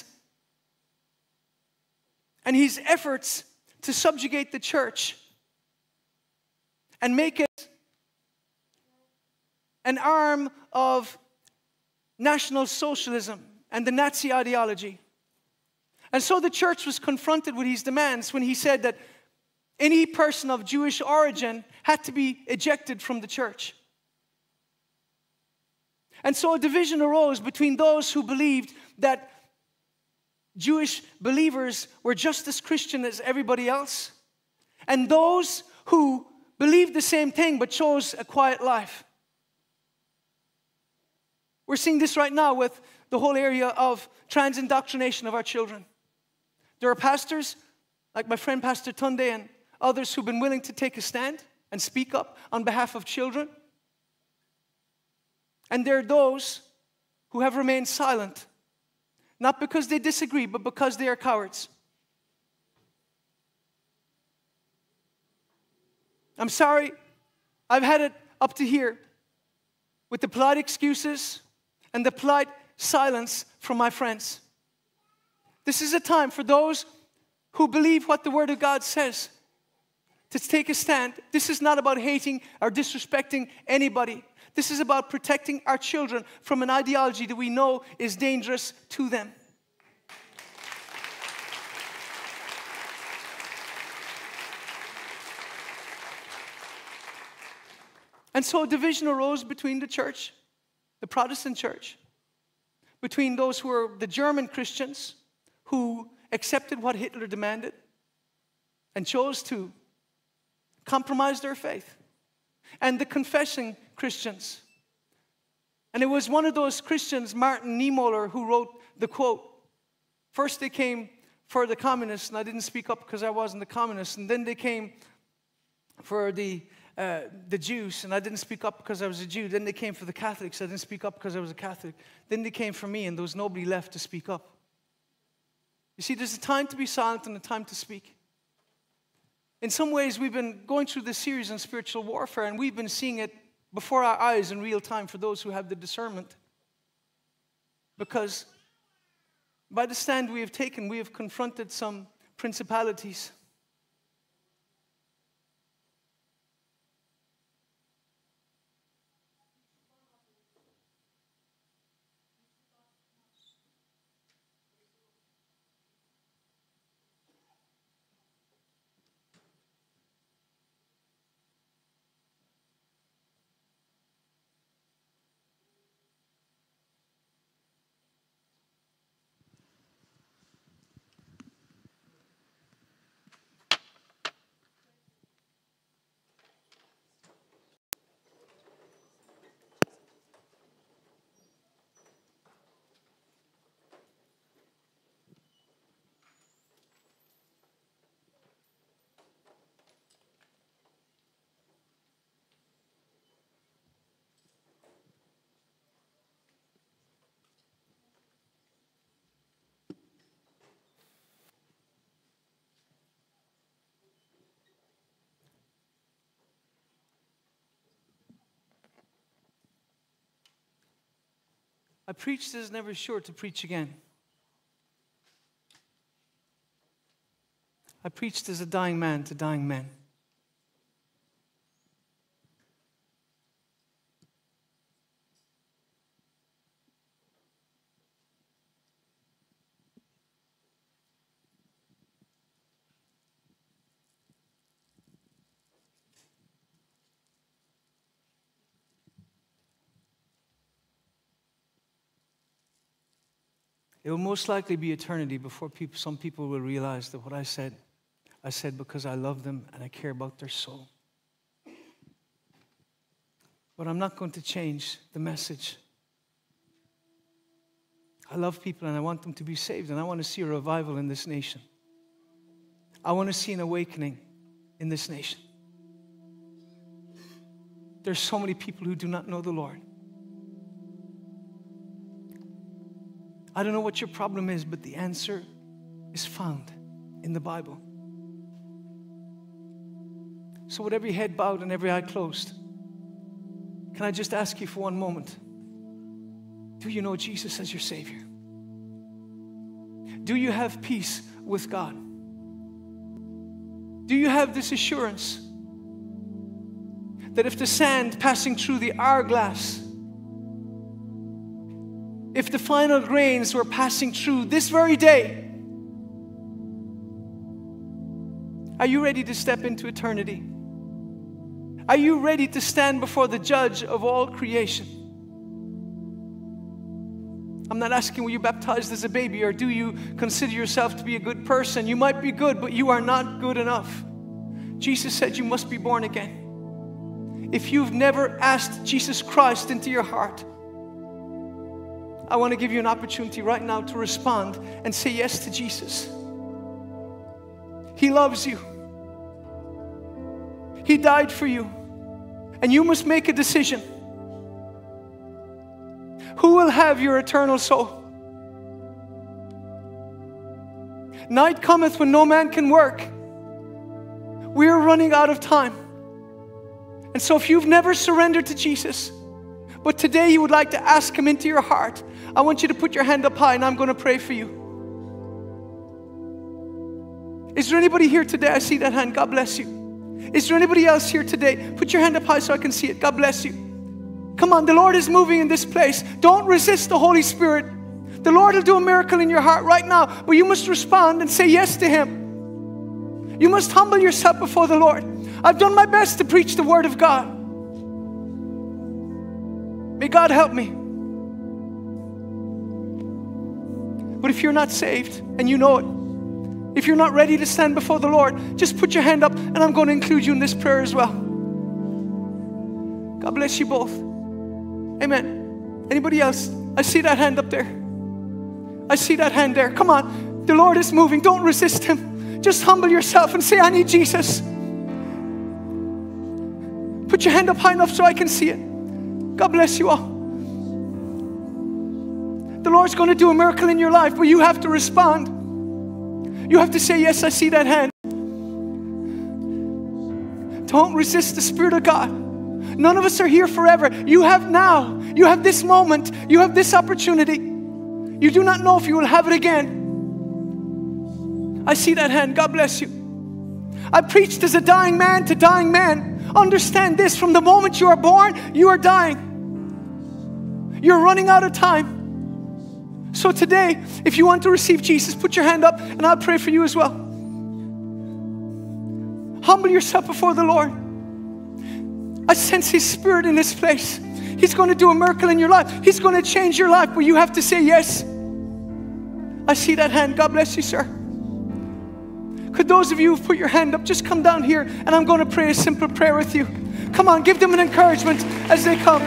and his efforts to subjugate the church and make it an arm of National Socialism and the Nazi ideology. And so the church was confronted with his demands when he said that any person of Jewish origin had to be ejected from the church. And so a division arose between those who believed that Jewish believers were just as Christian as everybody else, and those who believed the same thing but chose a quiet life. We're seeing this right now with the whole area of trans indoctrination of our children. There are pastors, like my friend Pastor Tunde and others, who've been willing to take a stand and speak up on behalf of children. And there are those who have remained silent, not because they disagree, but because they are cowards. I'm sorry, I've had it up to here with the polite excuses and the polite silence from my friends. This is a time for those who believe what the Word of God says to take a stand. This is not about hating or disrespecting anybody. This is about protecting our children from an ideology that we know is dangerous to them. And so a division arose between the church, the Protestant church, between those who were the German Christians who accepted what Hitler demanded and chose to compromise their faith, and the confessing Christians. And it was one of those Christians, Martin Niemöller, who wrote the quote, first they came for the communists, and I didn't speak up because I wasn't a communist, and then they came for the Jews, and I didn't speak up because I was a Jew. Then they came for the Catholics, I didn't speak up because I was a Catholic. Then they came for me, and there was nobody left to speak up. You see, there's a time to be silent and a time to speak. In some ways, we've been going through this series on spiritual warfare, and we've been seeing it before our eyes in real time for those who have the discernment. Because by the stand we have taken, we have confronted some principalities. I preached as never sure to preach again. I preached as a dying man to dying men. It will most likely be eternity before some people will realize that what I said because I love them and I care about their soul. But I'm not going to change the message. I love people and I want them to be saved, and I want to see a revival in this nation. I want to see an awakening in this nation. There's so many people who do not know the Lord. I don't know what your problem is, but the answer is found in the Bible. So with every head bowed and every eye closed, can I just ask you for one moment? Do you know Jesus as your Savior? Do you have peace with God? Do you have this assurance that if the sand passing through the hourglass, if the final grains were passing through this very day, are you ready to step into eternity? Are you ready to stand before the judge of all creation? I'm not asking, were you baptized as a baby, or do you consider yourself to be a good person? You might be good, but you are not good enough. Jesus said you must be born again. If you've never asked Jesus Christ into your heart, I want to give you an opportunity right now to respond and say yes to Jesus. He loves you. He died for you. And you must make a decision. Who will have your eternal soul? Night cometh when no man can work. We are running out of time. And so if you've never surrendered to Jesus, but today you would like to ask Him into your heart, I want you to put your hand up high and I'm going to pray for you. Is there anybody here today? I see that hand. God bless you. Is there anybody else here today? Put your hand up high so I can see it. God bless you. Come on, the Lord is moving in this place. Don't resist the Holy Spirit. The Lord will do a miracle in your heart right now, but you must respond and say yes to Him. You must humble yourself before the Lord. I've done my best to preach the Word of God. May God help me. But if you're not saved and you know it, if you're not ready to stand before the Lord, just put your hand up and I'm going to include you in this prayer as well. God bless you both. Amen. Anybody else? I see that hand up there. I see that hand there. Come on. The Lord is moving. Don't resist Him. Just humble yourself and say, I need Jesus. Put your hand up high enough so I can see it. God bless you all. The Lord's going to do a miracle in your life, but you have to respond. You have to say, yes, I see that hand. Don't resist the Spirit of God. None of us are here forever. You have now. You have this moment. You have this opportunity. You do not know if you will have it again. I see that hand. God bless you. I preached as a dying man to dying man. Understand this. From the moment you are born, you are dying. You're running out of time. So today, if you want to receive Jesus, put your hand up and I'll pray for you as well. Humble yourself before the Lord. I sense His Spirit in this place. He's going to do a miracle in your life. He's going to change your life, but you have to say yes. I see that hand. God bless you, sir. Could those of you who've put your hand up just come down here and I'm going to pray a simple prayer with you. Come on, give them an encouragement as they come.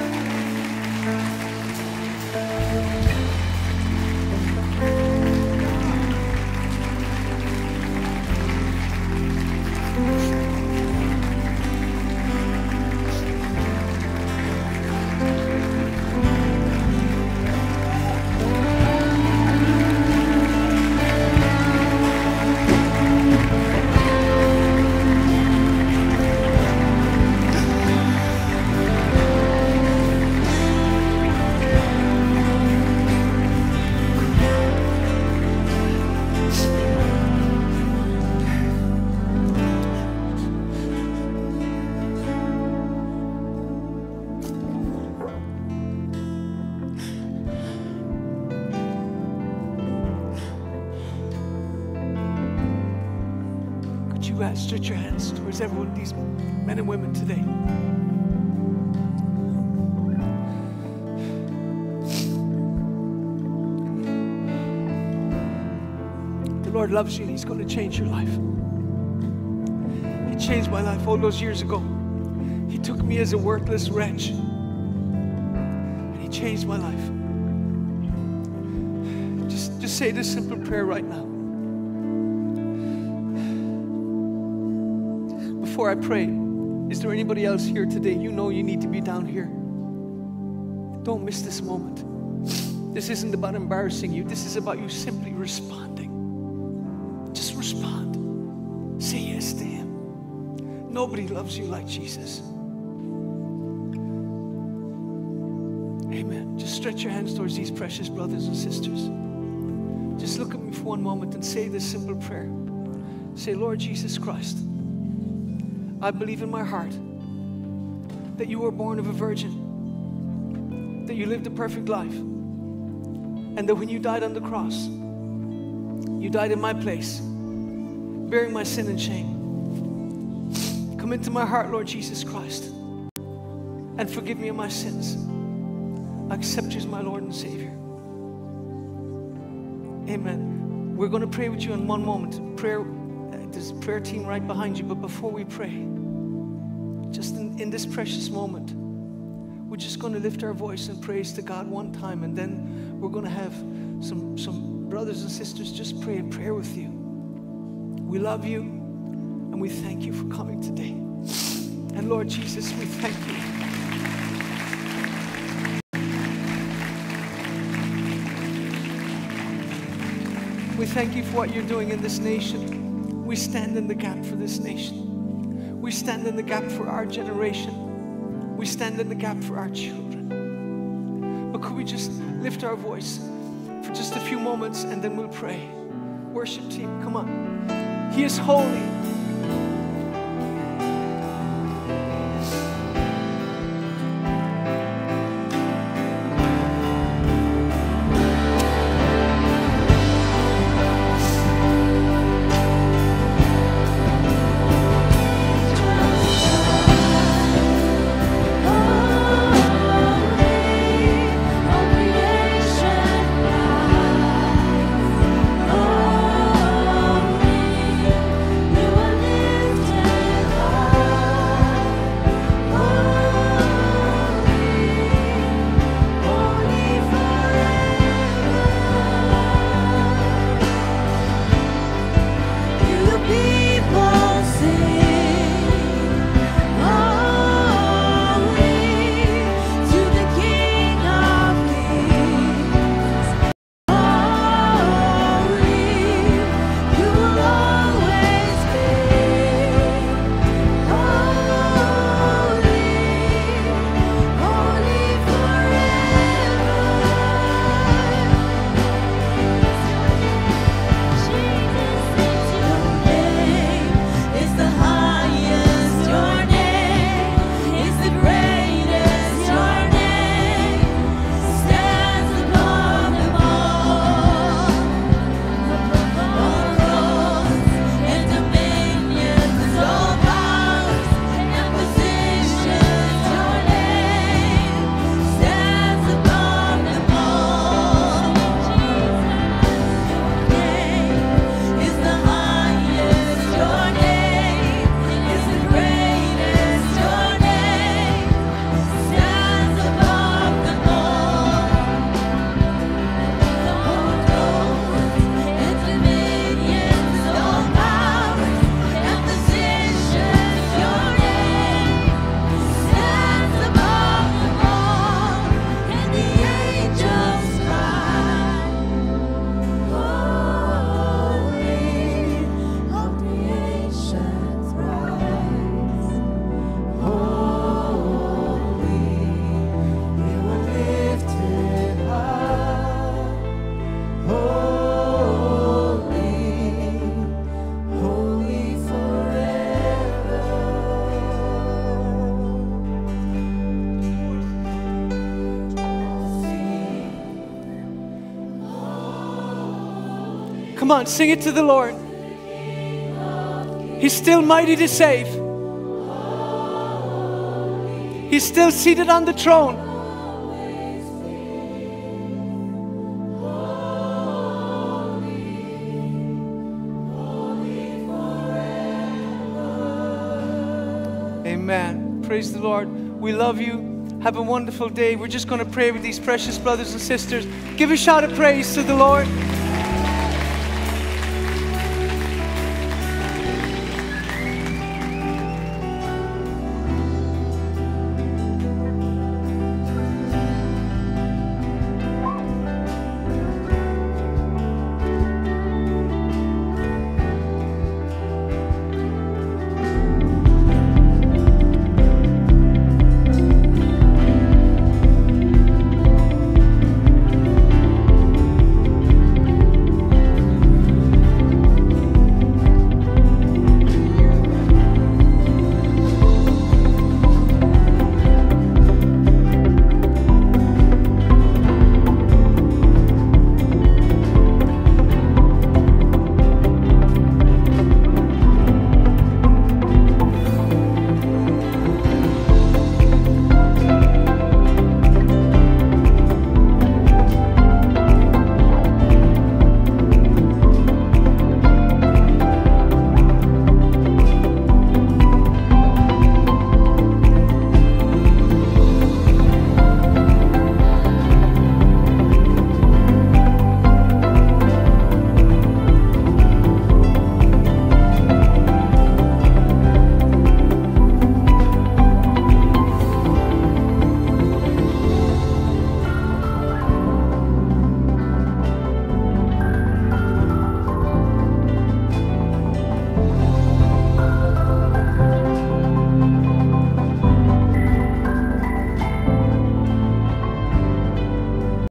Stretch your hands towards every one of these men and women today. Lord loves you and He's going to change your life. He changed my life all those years ago. He took me as a worthless wretch and He changed my life. Just say this simple prayer right now. Before I pray, is there anybody else here today? You know you need to be down here. Don't miss this moment. This isn't about embarrassing you. This is about you simply responding. Just respond. Say yes to Him. Nobody loves you like Jesus. Amen. Just stretch your hands towards these precious brothers and sisters. Just look at me for one moment and say this simple prayer. Say, Lord Jesus Christ, I believe in my heart that you were born of a virgin, that you lived a perfect life, and that when you died on the cross, you died in my place, bearing my sin and shame. Come into my heart, Lord Jesus Christ, and forgive me of my sins. I accept you as my Lord and Savior. Amen. We're going to pray with you in one moment. There's a prayer team right behind you, but before we pray, just in this precious moment, we're just going to lift our voice and praise to God one time, and then we're going to have some brothers and sisters just pray a prayer with you. We love you, and we thank you for coming today. And Lord Jesus, we thank you. We thank you for what you're doing in this nation. We stand in the gap for this nation. We stand in the gap for our generation. We stand in the gap for our children. But could we just lift our voice for just a few moments and then we'll pray. Worship team, come on. He is holy. Come on, sing it to the Lord. He's still mighty to save. He's still seated on the throne. Amen. Praise the Lord. We love you. Have a wonderful day. We're just going to pray with these precious brothers and sisters. Give a shout of praise to the Lord.